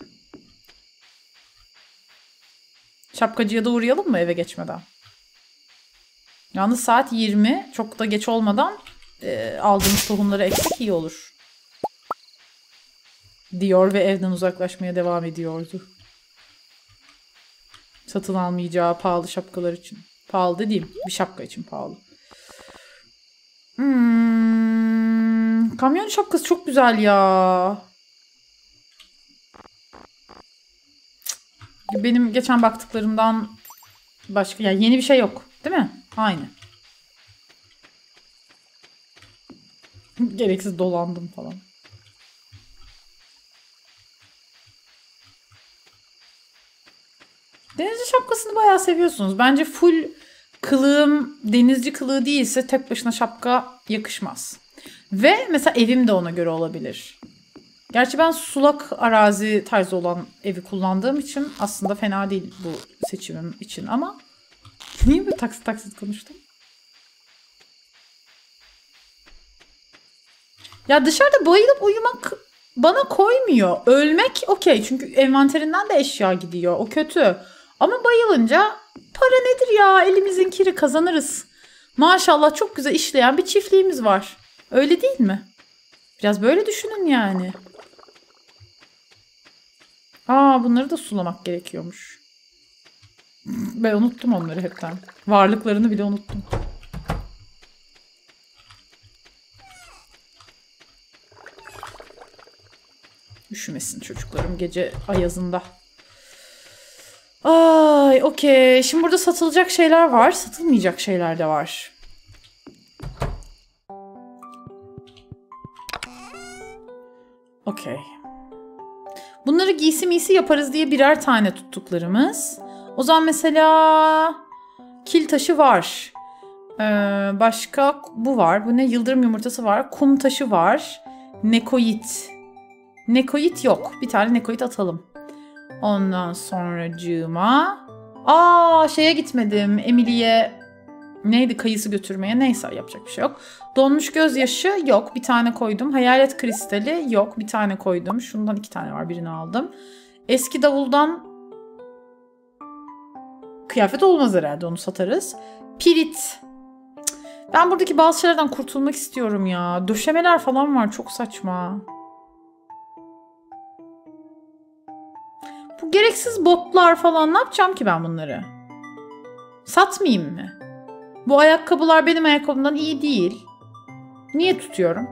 Şapkacıya da uğrayalım mı eve geçmeden? Yalnız saat yirmi. Çok da geç olmadan e, aldığımız tohumları eksik iyi olur. Diyor ve evden uzaklaşmaya devam ediyordu. Satın almayacağı pahalı şapkalar için. Pahalı dediğim bir şapka için pahalı. Hmm, kamyon şapkası çok güzel ya. Benim geçen baktıklarımdan başka yani yeni bir şey yok, değil mi? Aynı. Gereksiz dolandım falan. Denizci şapkasını bayağı seviyorsunuz. Bence full kılığım denizci kılığı değilse tek başına şapka yakışmaz. Ve mesela evim de ona göre olabilir. Gerçi ben sulak arazi tarzı olan evi kullandığım için aslında fena değil bu seçimim için ama niye böyle taksit taksit konuştum? Ya dışarıda bayılıp uyumak bana koymuyor. Ölmek okey çünkü envanterinden de eşya gidiyor. O kötü. Ama bayılınca para nedir ya? Elimizin kiri, kazanırız. Maşallah çok güzel işleyen bir çiftliğimiz var. Öyle değil mi? Biraz böyle düşünün yani. Aa bunları da sulamak gerekiyormuş. Ben unuttum onları hepten. Varlıklarını bile unuttum. Üşümesin çocuklarım gece ayazında. Ay okey. Şimdi burada satılacak şeyler var. Satılmayacak şeyler de var. Okey. Bunları giysi miysi yaparız diye birer tane tuttuklarımız. O zaman mesela kil taşı var. Ee, başka bu var. Bu ne? Yıldırım yumurtası var. Kum taşı var. Nekoit. Nekoit yok. Bir tane nekoit atalım. Ondan sonracığıma. Aa şeye gitmedim. Emily'ye Neydi kayısı götürmeye? Neyse yapacak bir şey yok. Donmuş gözyaşı yok. Bir tane koydum. Hayalet kristali yok. Bir tane koydum. Şundan iki tane var. Birini aldım. Eski davuldan kıyafet olmaz herhalde. Onu satarız. Pirit. Ben buradaki bazı şeylerden kurtulmak istiyorum ya. Döşemeler falan var. Çok saçma. Bu gereksiz botlar falan. Ne yapacağım ki ben bunları? Satmayayım mı? Bu ayakkabılar benim ayakkabımdan iyi değil. Niye tutuyorum?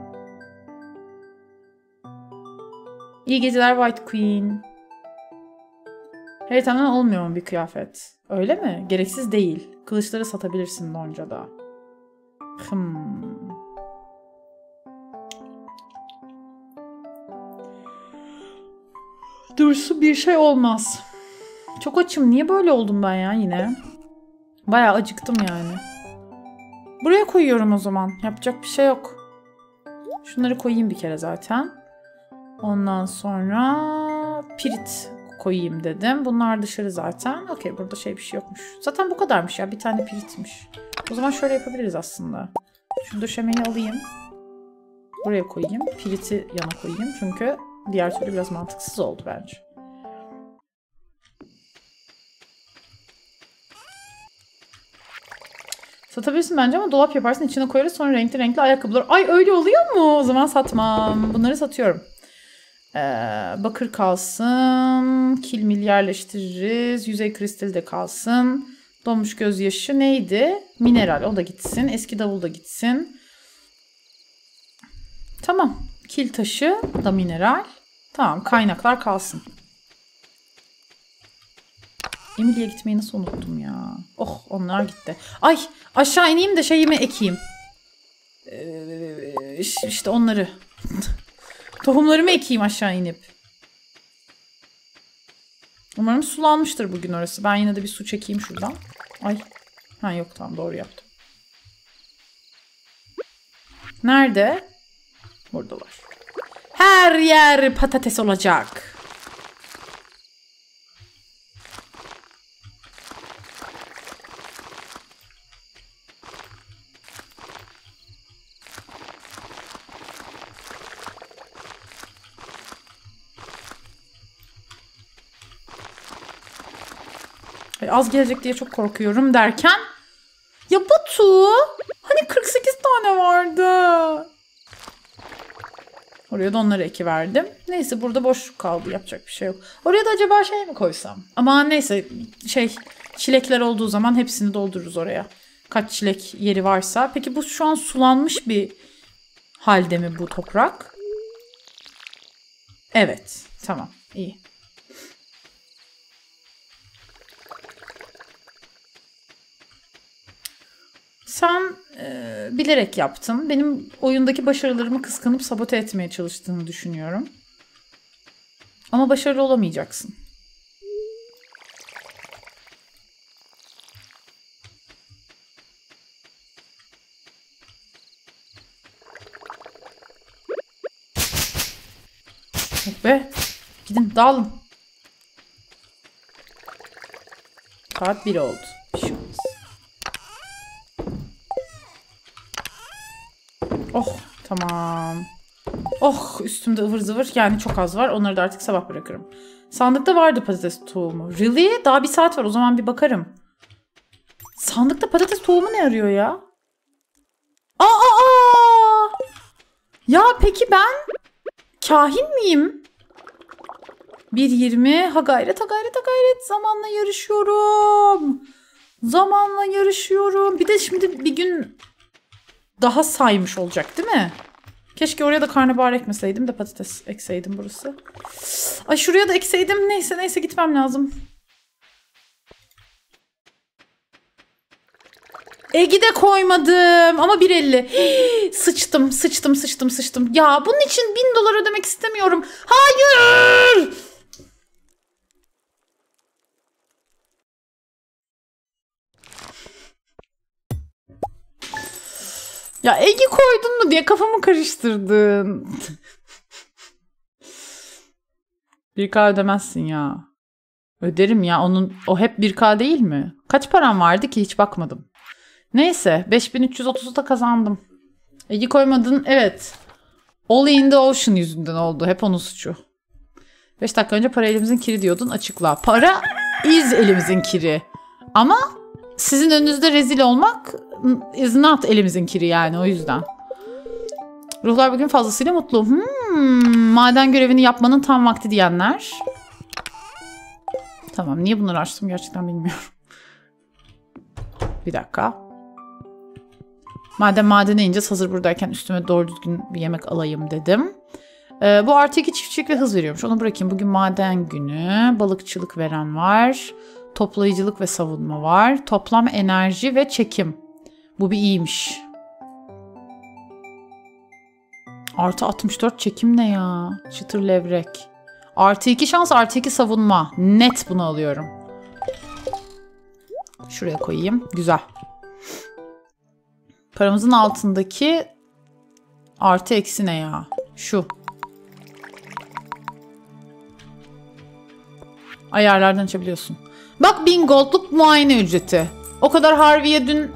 İyi geceler White Queen. Her tane olmuyor mu bir kıyafet? Öyle mi? Gereksiz değil. Kılıçları satabilirsin Lonca'da. Hmm. Dursu bir şey olmaz. Çok açım. Niye böyle oldum ben ya yine? Bayağı acıktım yani. Buraya koyuyorum o zaman. Yapacak bir şey yok. Şunları koyayım bir kere zaten. Ondan sonra pirit koyayım dedim. Bunlar dışarı zaten. Okey, burada şey bir şey yokmuş. Zaten bu kadarmış ya. Bir tane piritmiş. O zaman şöyle yapabiliriz aslında. Şu döşemeyi alayım. Buraya koyayım. Piriti yana koyayım. Çünkü diğer türlü biraz mantıksız oldu bence. Satabilirsin bence ama dolap yaparsın, içine koyarız, sonra renkli renkli ayakkabılar. Ay öyle oluyor mu? O zaman satmam. Bunları satıyorum. Ee, bakır kalsın. Kilmil yerleştiririz. Yüzey kristali de kalsın. Donmuş gözyaşı neydi? Mineral, o da gitsin. Eski davul da gitsin. Tamam. Kil taşı da mineral. Tamam, kaynaklar kalsın. Emily'ye gitmeyi nasıl unuttum ya. Oh, onlar gitti. Ay aşağı ineyim de şeyimi ekeyim. Ee, işte onları. Tohumlarımı ekeyim aşağı inip. Umarım sulanmıştır bugün orası. Ben yine de bir su çekeyim şuradan. Ay. Ha yok, tamam doğru yaptım. Nerede? Buradalar. Her yer patates olacak. Az gelecek diye çok korkuyorum derken ya Batu, hani kırk sekiz tane vardı. Oraya da onları ekiverdim. Neyse, burada boşluk kaldı, yapacak bir şey yok. Oraya da acaba şey mi koysam? Ama neyse, şey çilekler olduğu zaman hepsini doldururuz oraya. Kaç çilek yeri varsa. Peki bu şu an sulanmış bir halde mi bu toprak? Evet, tamam, iyi. Sen e, bilerek yaptın. Benim oyundaki başarılarımı kıskanıp sabote etmeye çalıştığını düşünüyorum. Ama başarılı olamayacaksın. Yok be. Gidin dağılın. Saat bir oldu. Bir şey olmaz. Oh tamam. Oh üstümde ıvır zıvır, yani çok az var. Onları da artık sabah bırakırım. Sandıkta vardı patates tohumu. Really? Daha bir saat var, o zaman bir bakarım. Sandıkta patates tohumu ne arıyor ya? Aa, aa! Ya peki ben kahin miyim? bir yirmi. Ha gayret, ha gayret, ha gayret. Zamanla yarışıyorum. Zamanla yarışıyorum. Bir de şimdi bir gün daha saymış olacak değil mi? Keşke oraya da karnabahar ekmeseydim de patates ekseydim burası. Ay şuraya da ekseydim. Neyse neyse, gitmem lazım. Egi de koymadım ama bir elli. Hii, sıçtım sıçtım sıçtım sıçtım. Ya bunun için bin dolar ödemek istemiyorum. Hayır. Ya Egi koydun mu diye kafamı karıştırdın. bir K ödemezsin ya. Öderim ya, onun o hep bir K değil mi? Kaç param vardı ki hiç bakmadım. Neyse beş bin üç yüz otuzu da kazandım. Egi koymadın. Evet. All in the Ocean yüzünden oldu. Hep onun suçu. beş dakika önce para elimizin kiri diyordun. Açıkla. Para is elimizin kiri. Ama sizin önünüzde rezil olmak is not elimizin kiri yani o yüzden. Ruhlar bugün fazlasıyla mutlu. Hmm, maden görevini yapmanın tam vakti diyenler. Tamam, niye bunları açtım gerçekten bilmiyorum. Bir dakika. Madem madene ineceğiz, hazır buradayken üstüme doğru düzgün bir yemek alayım dedim. Ee, bu artı iki çiftçilik ve hız veriyormuş. Onu bırakayım. Bugün maden günü. Balıkçılık veren var. Toplayıcılık ve savunma var. Toplam enerji ve çekim. Bu bir iyiymiş. Artı altmış dört çekim ne ya? Çıtır levrek. Artı iki şans, artı iki savunma. Net bunu alıyorum. Şuraya koyayım. Güzel. Paramızın altındaki artı eksi ne ya? Şu. Ayarlardan açabiliyorsun. Bak bin goldluk muayene ücreti. O kadar Harvey'e dün...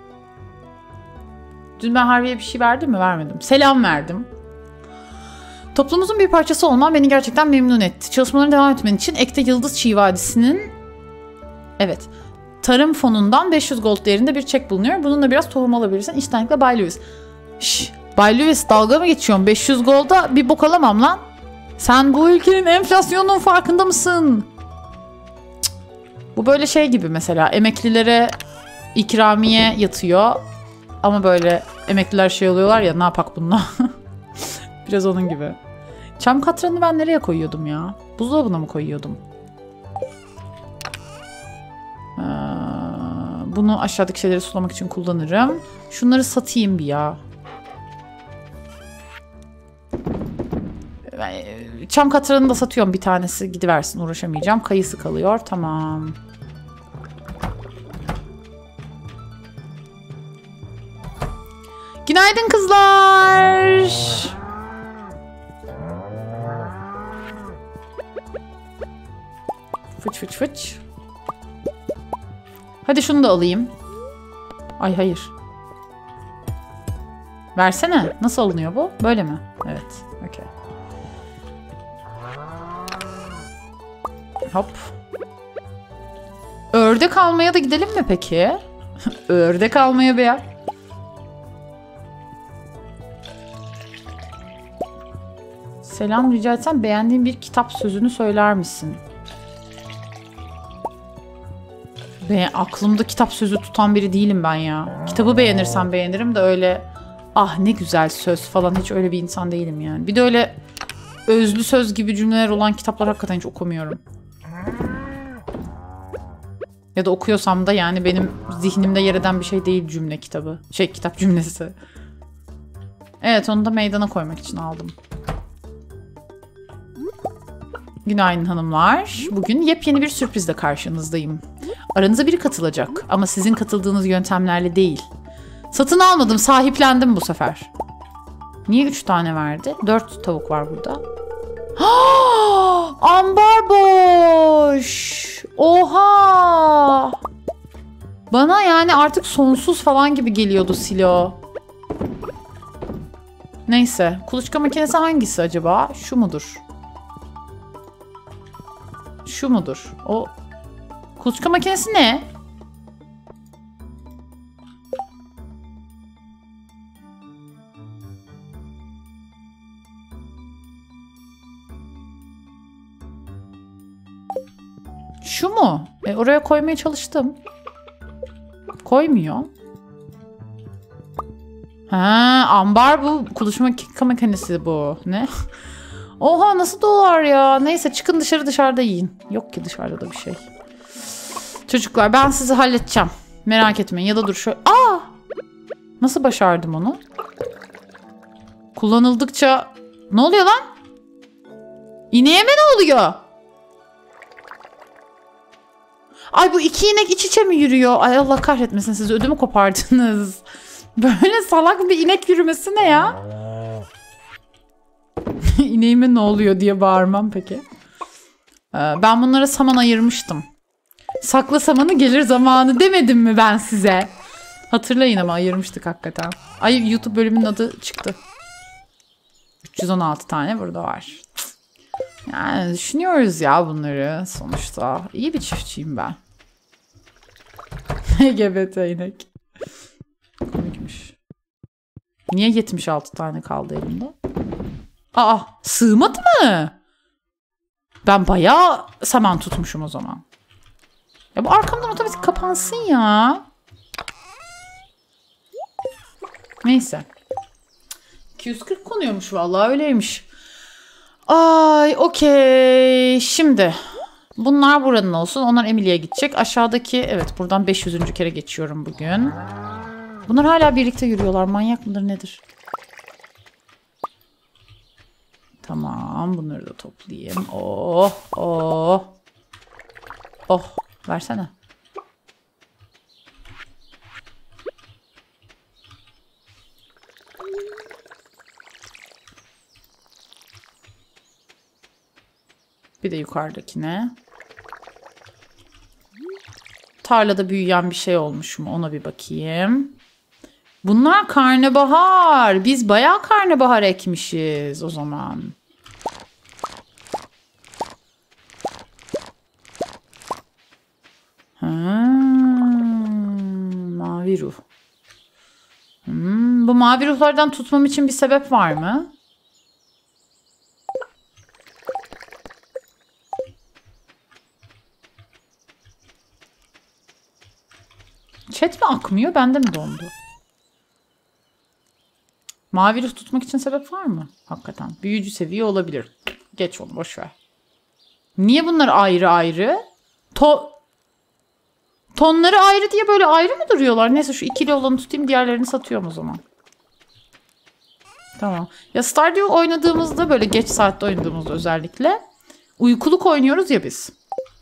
Dün ben Harvey'e bir şey verdim mi? Vermedim. Selam verdim. Toplumumuzun bir parçası olman beni gerçekten memnun etti. Çalışmalarına devam etmen için Ek'te Yıldız Çiğ Vadisi'nin... Evet. Tarım fonundan beş yüz gold değerinde bir çek bulunuyor. Bununla biraz tohum alabilirsin. İştenlikle Bay Lewis. Şşş. Bay Lewis, dalga mı geçiyorsun? beş yüz golda bir bok alamam lan. Sen bu ülkenin enflasyonunun farkında mısın? Cık. Bu böyle şey gibi mesela. Emeklilere ikramiye yatıyor. Ama böyle emekliler şey oluyorlar ya, ne yapak bununla? Biraz onun gibi. Çam katranını ben nereye koyuyordum ya? Buzdolabına mı koyuyordum? Ee, bunu aşağıdaki şeyleri sulamak için kullanırım. Şunları satayım bir ya. Çam katranını da satıyorum, bir tanesi gidiversin, uğraşamayacağım. Kayısı kalıyor, tamam. Günaydın kızlar. Fıç fıç fıç. Hadi şunu da alayım. Ay hayır. Versene. Nasıl alınıyor bu? Böyle mi? Evet. Okay. Hop. Ördek almaya da gidelim mi peki? Ördek almaya be ya. Selam, rica etsem beğendiğin bir kitap sözünü söyler misin? Be aklımda kitap sözü tutan biri değilim ben ya. Kitabı beğenirsem beğenirim de öyle ah ne güzel söz falan, hiç öyle bir insan değilim yani. Bir de öyle özlü söz gibi cümleler olan kitaplar hakikaten hiç okumuyorum. Ya da okuyorsam da yani benim zihnimde yer eden bir şey değil cümle kitabı. Şey kitap cümlesi. Evet, onu da meydana koymak için aldım. Günaydın hanımlar. Bugün yepyeni bir sürprizle karşınızdayım. Aranıza biri katılacak ama sizin katıldığınız yöntemlerle değil. Satın almadım, sahiplendim bu sefer. Niye üç tane verdi? Dört tavuk var burada. Ambar boş. Oha. Bana yani artık sonsuz falan gibi geliyordu silo. Neyse. Kuluçka makinesi hangisi acaba? Şu mudur? Şu mudur? O kuluçka makinesi ne? Şu mu? E, oraya koymaya çalıştım. Koymuyor. Ha, ambar bu. Kuluçka makinesi bu. Ne? Oha nasıl dolar ya? Neyse çıkın dışarı, dışarıda yiyin. Yok ki dışarıda da bir şey. Çocuklar ben sizi halledeceğim. Merak etmeyin. Ya da dur şöyle. Aa! Nasıl başardım onu? Kullanıldıkça... Ne oluyor lan? İneğe mi ne oluyor? Ay bu iki inek iç içe mi yürüyor? Ay Allah kahretmesin, siz ödümü kopardınız. Böyle salak bir inek yürümesi ne ya? İneğime ne oluyor diye bağırmam peki. Ee, ben bunlara saman ayırmıştım. Sakla samanı gelir zamanı demedim mi ben size? Hatırlayın ama ayırmıştık hakikaten. Ay YouTube bölümünün adı çıktı. üç yüz on altı tane burada var. Yani düşünüyoruz ya bunları sonuçta. İyi bir çiftçiyim ben. L G B T inek. Komikmiş. Niye yetmiş altı tane kaldı elimde? Aa, sığmadı mı? Ben bayağı saman tutmuşum o zaman. Ya bu arkamdan otomatik kapansın ya. Neyse. iki yüz kırk konuyormuş vallahi öyleymiş. Ay okey. Şimdi bunlar buranın olsun. Onlar Emily'ye gidecek. Aşağıdaki evet buradan beş yüzüncü kere geçiyorum bugün. Bunlar hala birlikte yürüyorlar. Manyak mıdır nedir? Tamam bunları da toplayayım. Oh oh. Oh versene. Bir de yukarıdakine. Tarlada büyüyen bir şey olmuş mu? Ona bir bakayım. Bunlar karnabahar. Biz bayağı karnabahar ekmişiz o zaman. Hmm, mavi ruh. Hmm, bu mavi ruhlardan tutmam için bir sebep var mı? Chat mi akmıyor? Bende mi dondu? Mavi ruh tutmak için sebep var mı? Hakikaten. Büyücü seviye olabilir. Geç onu boşver. Niye bunlar ayrı ayrı? To Tonları ayrı diye böyle ayrı mı duruyorlar? Neyse şu ikili olanı tutayım. Diğerlerini satıyorum o zaman. Tamam. Ya Stardew oynadığımızda böyle geç saatte oynadığımızda özellikle uykuluk oynuyoruz ya biz.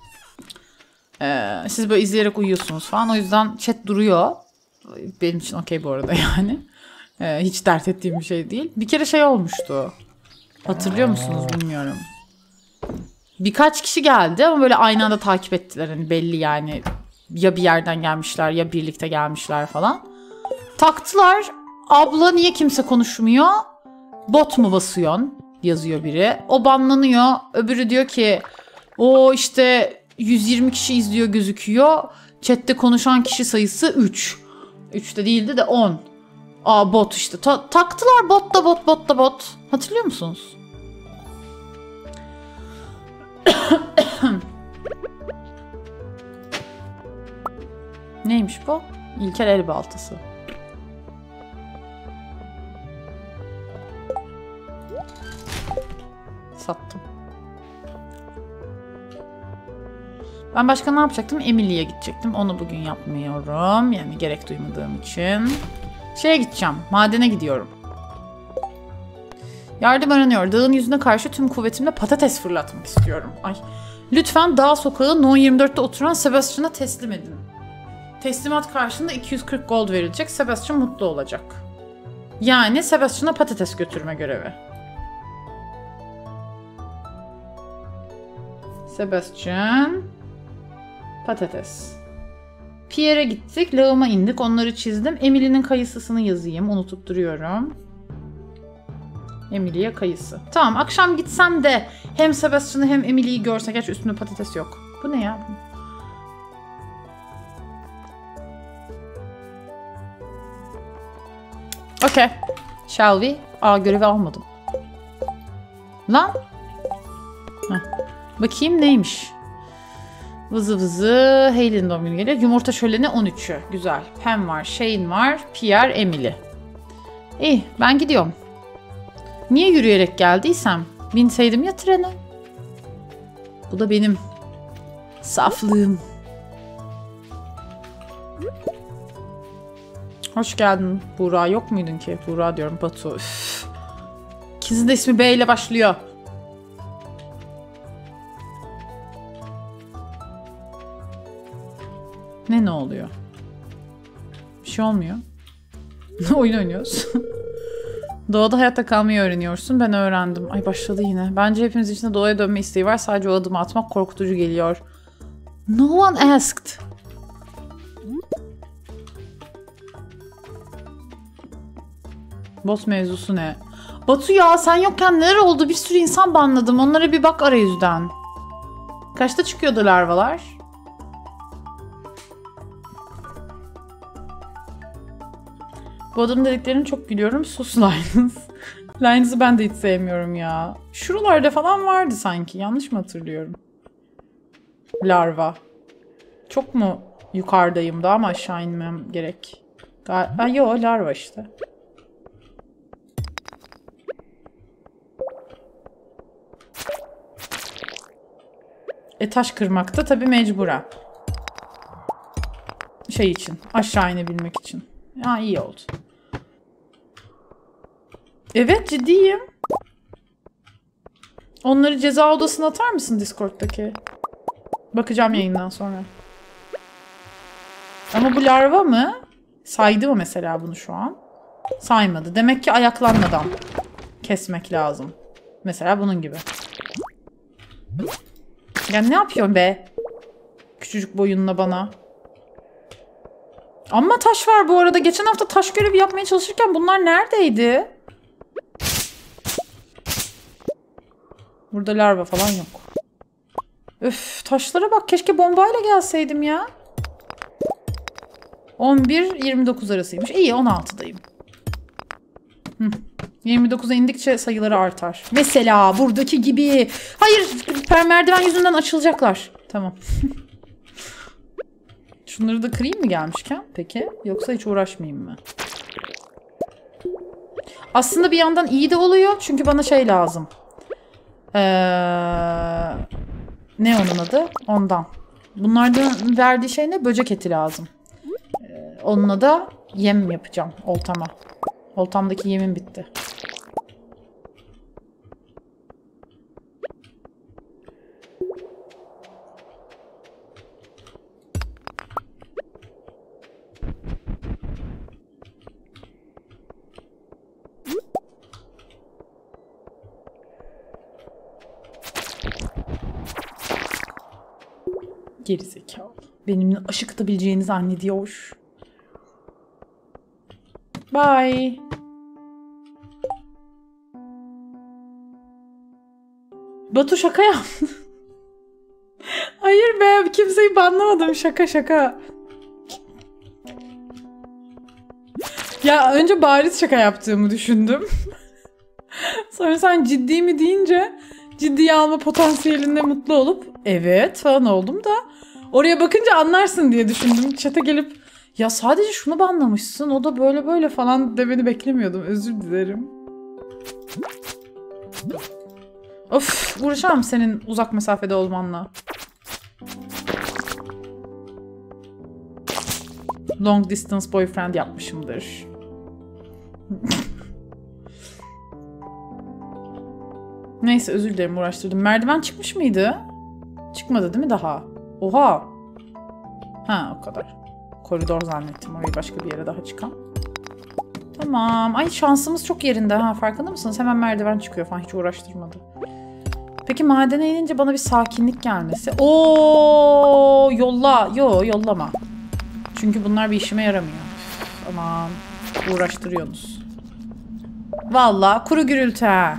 Ee, siz böyle izleyerek uyuyorsunuz falan. O yüzden chat duruyor. Benim için okey bu arada yani. Ee, hiç dert ettiğim bir şey değil. Bir kere şey olmuştu. Hatırlıyor musunuz bilmiyorum. Birkaç kişi geldi ama böyle aynı anda takip ettiler. Hani belli yani. Ya bir yerden gelmişler ya birlikte gelmişler falan. Taktılar. Abla niye kimse konuşmuyor? Bot mu basıyorsun? Yazıyor biri. O banlanıyor. Öbürü diyor ki o işte yüz yirmi kişi izliyor gözüküyor. Chat'te konuşan kişi sayısı üç. üç de değildi de on. Aa bot işte. Ta- taktılar bot da bot bot da bot. Hatırlıyor musunuz? Neymiş bu? İlkel el baltası. Sattım. Ben başka ne yapacaktım? Emily'ye gidecektim. Onu bugün yapmıyorum. Yani gerek duymadığım için. Şeye gideceğim. Madene gidiyorum. Yardım aranıyor. Dağın yüzüne karşı tüm kuvvetimle patates fırlatmak istiyorum. Ay. Lütfen dağ sokağı No yirmi dörtte oturan Sebastian'a teslim edin. Teslimat karşılığında iki yüz kırk gold verilecek. Sebastian mutlu olacak. Yani Sebastian'a patates götürme görevi. Sebastian patates. Pierre'e gittik. Lağıma indik. Onları çizdim. Emily'nin kayısısını yazayım. Unutup duruyorum. Emily'ye kayısı. Tamam akşam gitsem de hem Sebastian'ı hem Emily'yi görsek. Gerçi üstünde patates yok. Bu ne ya? Okay. Shall we? Aa görevi almadım. Lan. Heh. Bakayım neymiş. Vızı vızı. Hayley'nin doğum günü geliyor. Yumurta şöleni on üçü. Güzel. Pam var. Shane var. Pierre, Emily. İyi ben gidiyorum. Niye yürüyerek geldiysem binseydim ya trene. Bu da benim saflığım. Hoş geldin Buğra. Yok muydun ki? Buğra diyorum. Batu. Üff. İkisinin de ismi B ile başlıyor. Ne ne oluyor? Bir şey olmuyor. Oyun oynuyoruz. Doğada hayatta kalmayı öğreniyorsun. Ben öğrendim. Ay başladı yine. Bence hepimiz içinde doğaya dönme isteği var. Sadece o adımı atmak korkutucu geliyor. No one asked. Boss mevzusu ne? Batu ya sen yokken neler oldu? Bir sürü insan banladım. Onlara bir bak arayüzden. Kaçta çıkıyordu larvalar? Bu adam dediklerini çok gülüyorum. Sus Linus. Linus'ı ben de hiç sevmiyorum ya. Şuralarda falan vardı sanki. Yanlış mı hatırlıyorum? Larva. Çok mu yukarıdayım? Daha mı aşağı inmem gerek? Gal Yo larva işte. E taş kırmakta tabii mecburen. Şey için. Aşağı inebilmek için. Ha iyi oldu. Evet ciddiyim. Onları ceza odasına atar mısın Discord'daki? Bakacağım yayından sonra. Ama bu larva mı? Saydı mı mesela bunu şu an? Saymadı. Demek ki ayaklanmadan kesmek lazım. Mesela bunun gibi. Ya ne yapıyorsun be? Küçücük boyunla bana. Ama taş var bu arada. Geçen hafta taş görevi yapmaya çalışırken bunlar neredeydi? Burada larva falan yok. Öf, taşlara bak. Keşke bombayla gelseydim ya. on bir yirmi dokuz arasıymış. İyi, on altıdayım. Hı. yirmi dokuza indikçe sayıları artar. Mesela buradaki gibi. Hayır, merdiven yüzünden açılacaklar. Tamam. Şunları da kırayım mı gelmişken? Peki. Yoksa hiç uğraşmayayım mı? Aslında bir yandan iyi de oluyor. Çünkü bana şey lazım. Ee, ne onun adı? Ondan. Bunlardan verdiği şey ne? Böcek eti lazım. Ee, onunla da yem yapacağım oltama. Oltamdaki yemim bitti. Gerizekalı. Benimle aşık atabileceğini zannediyor. Bye. Batu şaka yaptı. Hayır be, kimseyi banlamadım. Şaka şaka. Ya önce bariz şaka yaptığımı düşündüm. Sonra sen ciddi mi deyince ciddiye alma potansiyelinde mutlu olup evet falan oldum da oraya bakınca anlarsın diye düşündüm. Chat'e gelip ya sadece şunu banlamışsın o da böyle böyle falan demeni beklemiyordum. Özür dilerim. Of, uğraşamam senin uzak mesafede olmanla. Long distance boyfriend yapmışımdır. Neyse özür dilerim, uğraştırdım. Merdiven çıkmış mıydı? Çıkmadı değil mi daha? Oha. Ha o kadar. Koridor zannettim. Orayı başka bir yere daha çıkan. Tamam. Ay şansımız çok yerinde. Ha, farkında mısınız? Hemen merdiven çıkıyor falan. Hiç uğraştırmadı. Peki madene inince bana bir sakinlik gelmesi. Oo, yolla. Yo, yollama. Çünkü bunlar bir işime yaramıyor. Aman uğraştırıyorsunuz. Vallahi kuru gürültü ha.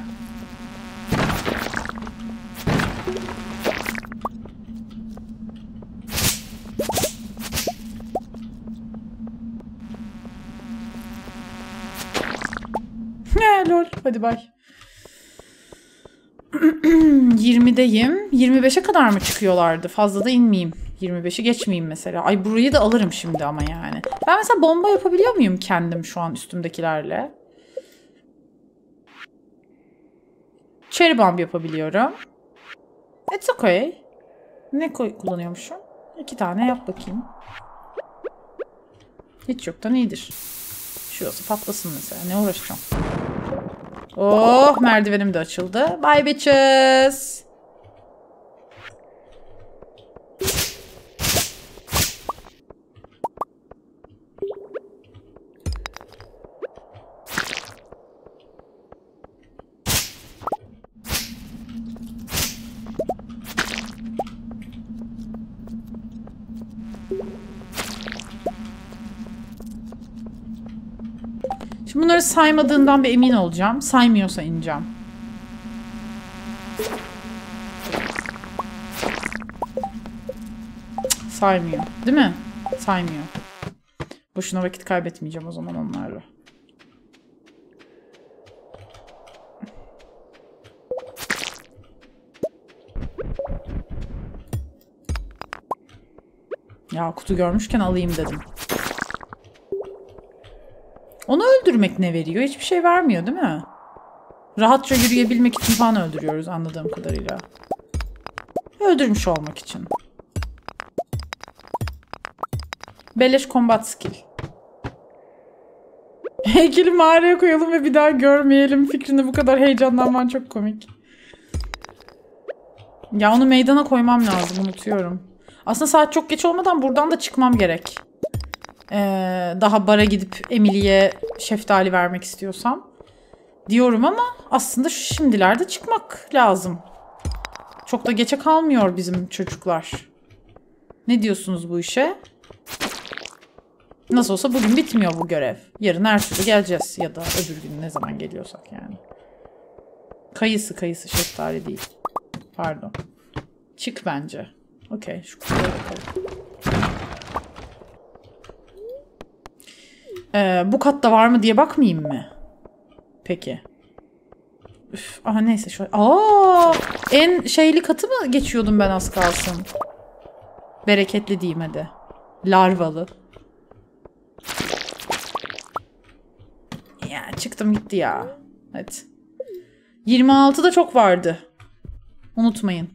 Ne lol. Hadi bay. yirmideyim. yirmi beşe kadar mı çıkıyorlardı? Fazla da inmeyeyim. yirmi beşi geçmeyeyim mesela. Ay burayı da alırım şimdi ama yani. Ben mesela bomba yapabiliyor muyum kendim şu an üstümdekilerle? Cherry bomb yapabiliyorum. It's okay. Ne kullanıyormuşum? İki tane yap bakayım. Hiç yoktan iyidir. Şurası patlasın mesela. Ne uğraşacağım? Oh, merdivenim de açıldı. Bye bitches. Şimdi bunları saymadığından bir emin olacağım. Saymıyorsa ineceğim. Saymıyor. Değil mi? Saymıyor. Boşuna vakit kaybetmeyeceğim o zaman onlarla. Ya kutu görmüşken alayım dedim. Onu öldürmek ne veriyor? Hiçbir şey vermiyor değil mi? Rahatça yürüyebilmek için falan öldürüyoruz anladığım kadarıyla. Öldürmüş olmak için. Beleş combat skill. Heykeli mağaraya koyalım ve bir daha görmeyelim fikrinde bu kadar heyecanlanman çok komik. Ya onu meydana koymam lazım, unutuyorum. Aslında saat çok geç olmadan buradan da çıkmam gerek. Ee, daha bara gidip Emily'ye şeftali vermek istiyorsam. Diyorum ama aslında şu şimdilerde çıkmak lazım. Çok da geçe kalmıyor bizim çocuklar. Ne diyorsunuz bu işe? Nasıl olsa bugün bitmiyor bu görev. Yarın her türlü geleceğiz. Ya da öbür gün ne zaman geliyorsak yani. Kayısı kayısı şeftali değil. Pardon. Çık bence. Okey. Şu kutuya bakalım. Ee, bu katta var mı diye bakmayayım mı? Peki. Üf, aha neyse şöyle. Aa, en şeyli katı mı geçiyordum ben az kalsın? Bereketli diyeyim hadi. Larvalı. Ya çıktım gitti ya. Hadi. yirmi altı da çok vardı. Unutmayın.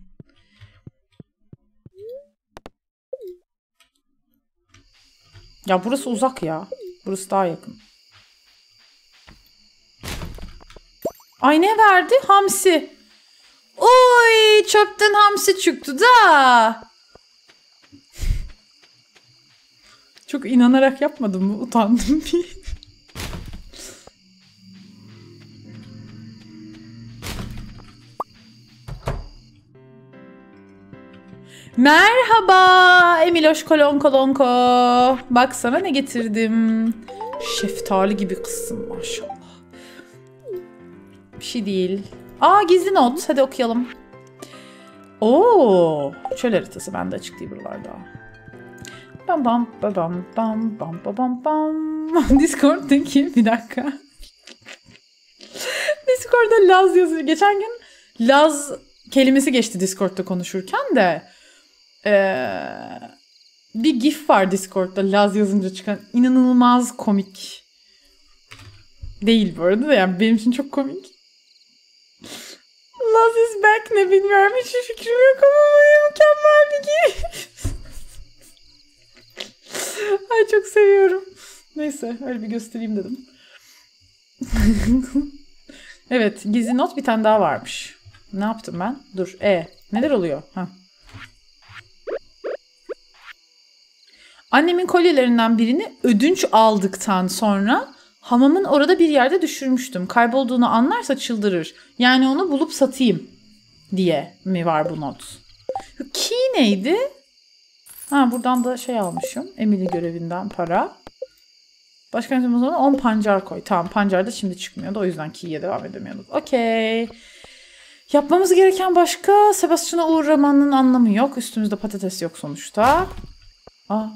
Ya burası uzak ya. Burası daha yakın. Ay ne verdi? Hamsi. Oy çöpten hamsi çıktı da. Çok inanarak yapmadım mı? Utandım bir. Merhaba Emiloş kolon kolonko. Bak sana ne getirdim. Şeftali gibi kızsın maşallah. Bir şey değil. Aa gizli not. Hadi okuyalım. Oo, çöl haritası. Ben de açık değil buralarda. Bam bam bam bam bam bam bam bam. Discord'daki bir dakika. Discord'da Laz yazıyor. Geçen gün Laz kelimesi geçti Discord'da konuşurken de. Ee, bir gif var Discord'da Laz yazınca çıkan. İnanılmaz komik. Değil bu arada da yani benim için çok komik. Laz is back ne bilmiyorum. Hiçbir fikrim yok ama mükemmel bir gif. Ay çok seviyorum. Neyse öyle bir göstereyim dedim. Evet gizli not bir tane daha varmış. Ne yaptım ben? Dur. E neler oluyor? Ha. Annemin kolyelerinden birini ödünç aldıktan sonra hamamın orada bir yerde düşürmüştüm. Kaybolduğunu anlarsa çıldırır. Yani onu bulup satayım diye mi var bu not? Key neydi? Ha buradan da şey almışım. Emily görevinden para. Başka o zaman on pancar koy. Tamam pancar da şimdi çıkmıyordu. O yüzden key'ye devam edemiyorduk. Okey. Yapmamız gereken başka Sebastian'a uğramanın anlamı yok. Üstümüzde patates yok sonuçta. Aa.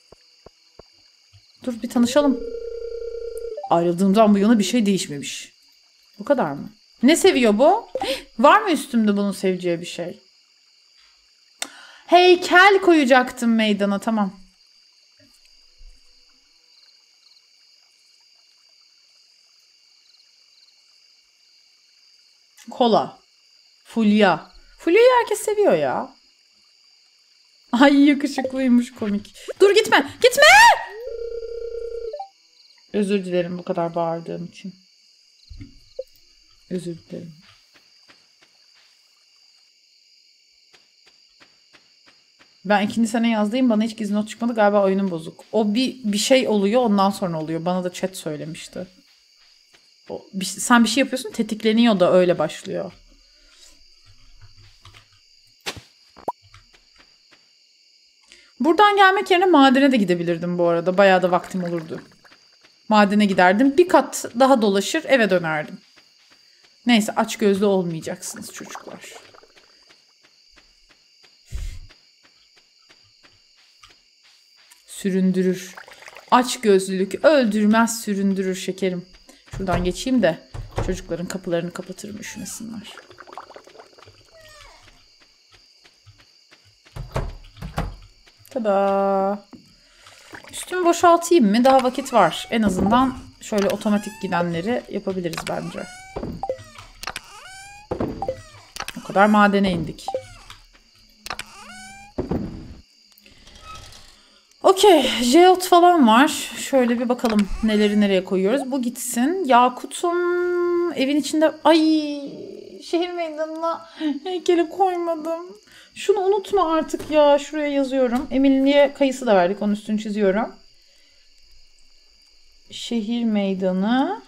Dur bir tanışalım. Ayrıldığımdan bu yana bir şey değişmemiş. Bu kadar mı? Ne seviyor bu? Var mı üstümde bunun seveceği bir şey? Heykel koyacaktım meydana tamam. Kola. Fulya. Fulya'yı herkes seviyor ya. Ay yakışıklıymış komik. Dur gitme. Gitme! Özür dilerim bu kadar bağırdığım için. Özür dilerim. Ben ikinci sene yazdayım. Bana hiç gizli not çıkmadı. Galiba oyunum bozuk. O bir, bir şey oluyor ondan sonra oluyor. Bana da chat söylemişti. O, bir, sen bir şey yapıyorsun tetikleniyor da öyle başlıyor. Buradan gelmek yerine madene de gidebilirdim bu arada. Bayağı da vaktim olurdu. Madene giderdim. Bir kat daha dolaşır eve dönerdim. Neyse açgözlü olmayacaksınız çocuklar. Süründürür. Açgözlülük öldürmez, süründürür şekerim. Şuradan geçeyim de çocukların kapılarını kapatırım, üşümesinler. Tada. Üstümü boşaltayım mı? Daha vakit var. En azından şöyle otomatik gidenleri yapabiliriz bence. O kadar madene indik. Okey. Jeot falan var. Şöyle bir bakalım neleri nereye koyuyoruz. Bu gitsin. Yakut'un evin içinde... Ay, şehir meydanına heykeli koymadım. Şunu unutma artık ya. Şuraya yazıyorum. Emily'ye kayısı da verdik. Onun üstünü çiziyorum. Şehir meydanı.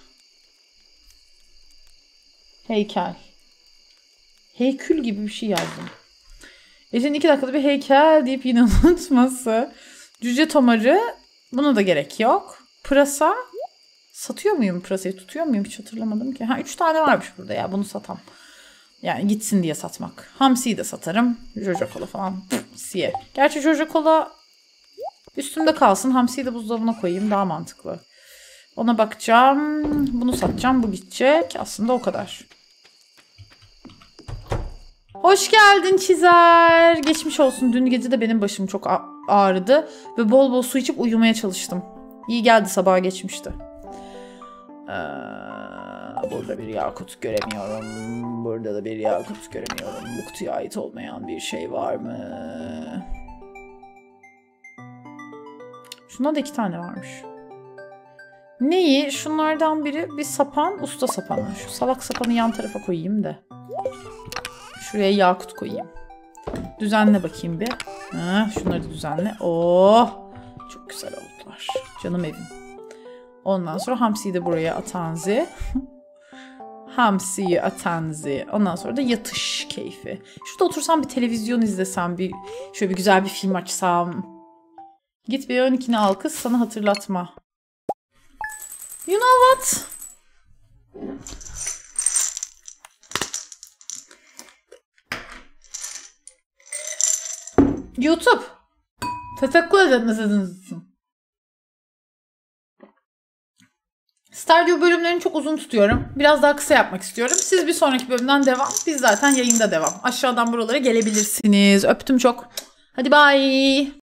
Heykel. Heykül gibi bir şey yazdım. Ece'nin iki dakikada bir heykel deyip yine unutması. Cüce tomarı. Buna da gerek yok. Pırasa. Satıyor muyum pırasayı? Tutuyor muyum? Hiç hatırlamadım ki. Ha, üç tane varmış burada ya. Bunu satam. Yani gitsin diye satmak. Hamsiyi de satarım. Jojo Cola falan. Siye. Gerçi Jojo Cola üstümde kalsın. Hamsiyi de buzdolabına koyayım. Daha mantıklı. Ona bakacağım. Bunu satacağım. Bu gidecek. Aslında o kadar. Hoş geldin Çizer. Geçmiş olsun. Dün gece de benim başım çok ağrıdı. Ve bol bol su içip uyumaya çalıştım. İyi geldi, sabaha geçmişti. Ee, burada bir yakut göremiyorum. Burada da bir yakut göremiyorum. Bu kutuya ait olmayan bir şey var mı? Şuna da iki tane varmış. Neyi? Şunlardan biri bir sapan, usta sapanı. Şu salak sapanı yan tarafa koyayım da. Şuraya yakut koyayım. Düzenle bakayım bir. Ha, şunları da düzenle. Oh! Çok güzel oldular. Canım evim. Ondan sonra hamsiyi de buraya atanzi. Hamsiyi atanzi. Ondan sonra da yatış keyfi. Şurada otursam bir televizyon izlesem. Bir, şöyle bir güzel bir film açsam. Git bir on ikini al kız, sana hatırlatma. You know what? YouTube. Teşekkür ederim izlediğiniz için. Stardew bölümlerini çok uzun tutuyorum. Biraz daha kısa yapmak istiyorum. Siz bir sonraki bölümden devam. Biz zaten yayında devam. Aşağıdan buralara gelebilirsiniz. Öptüm çok. Hadi bye.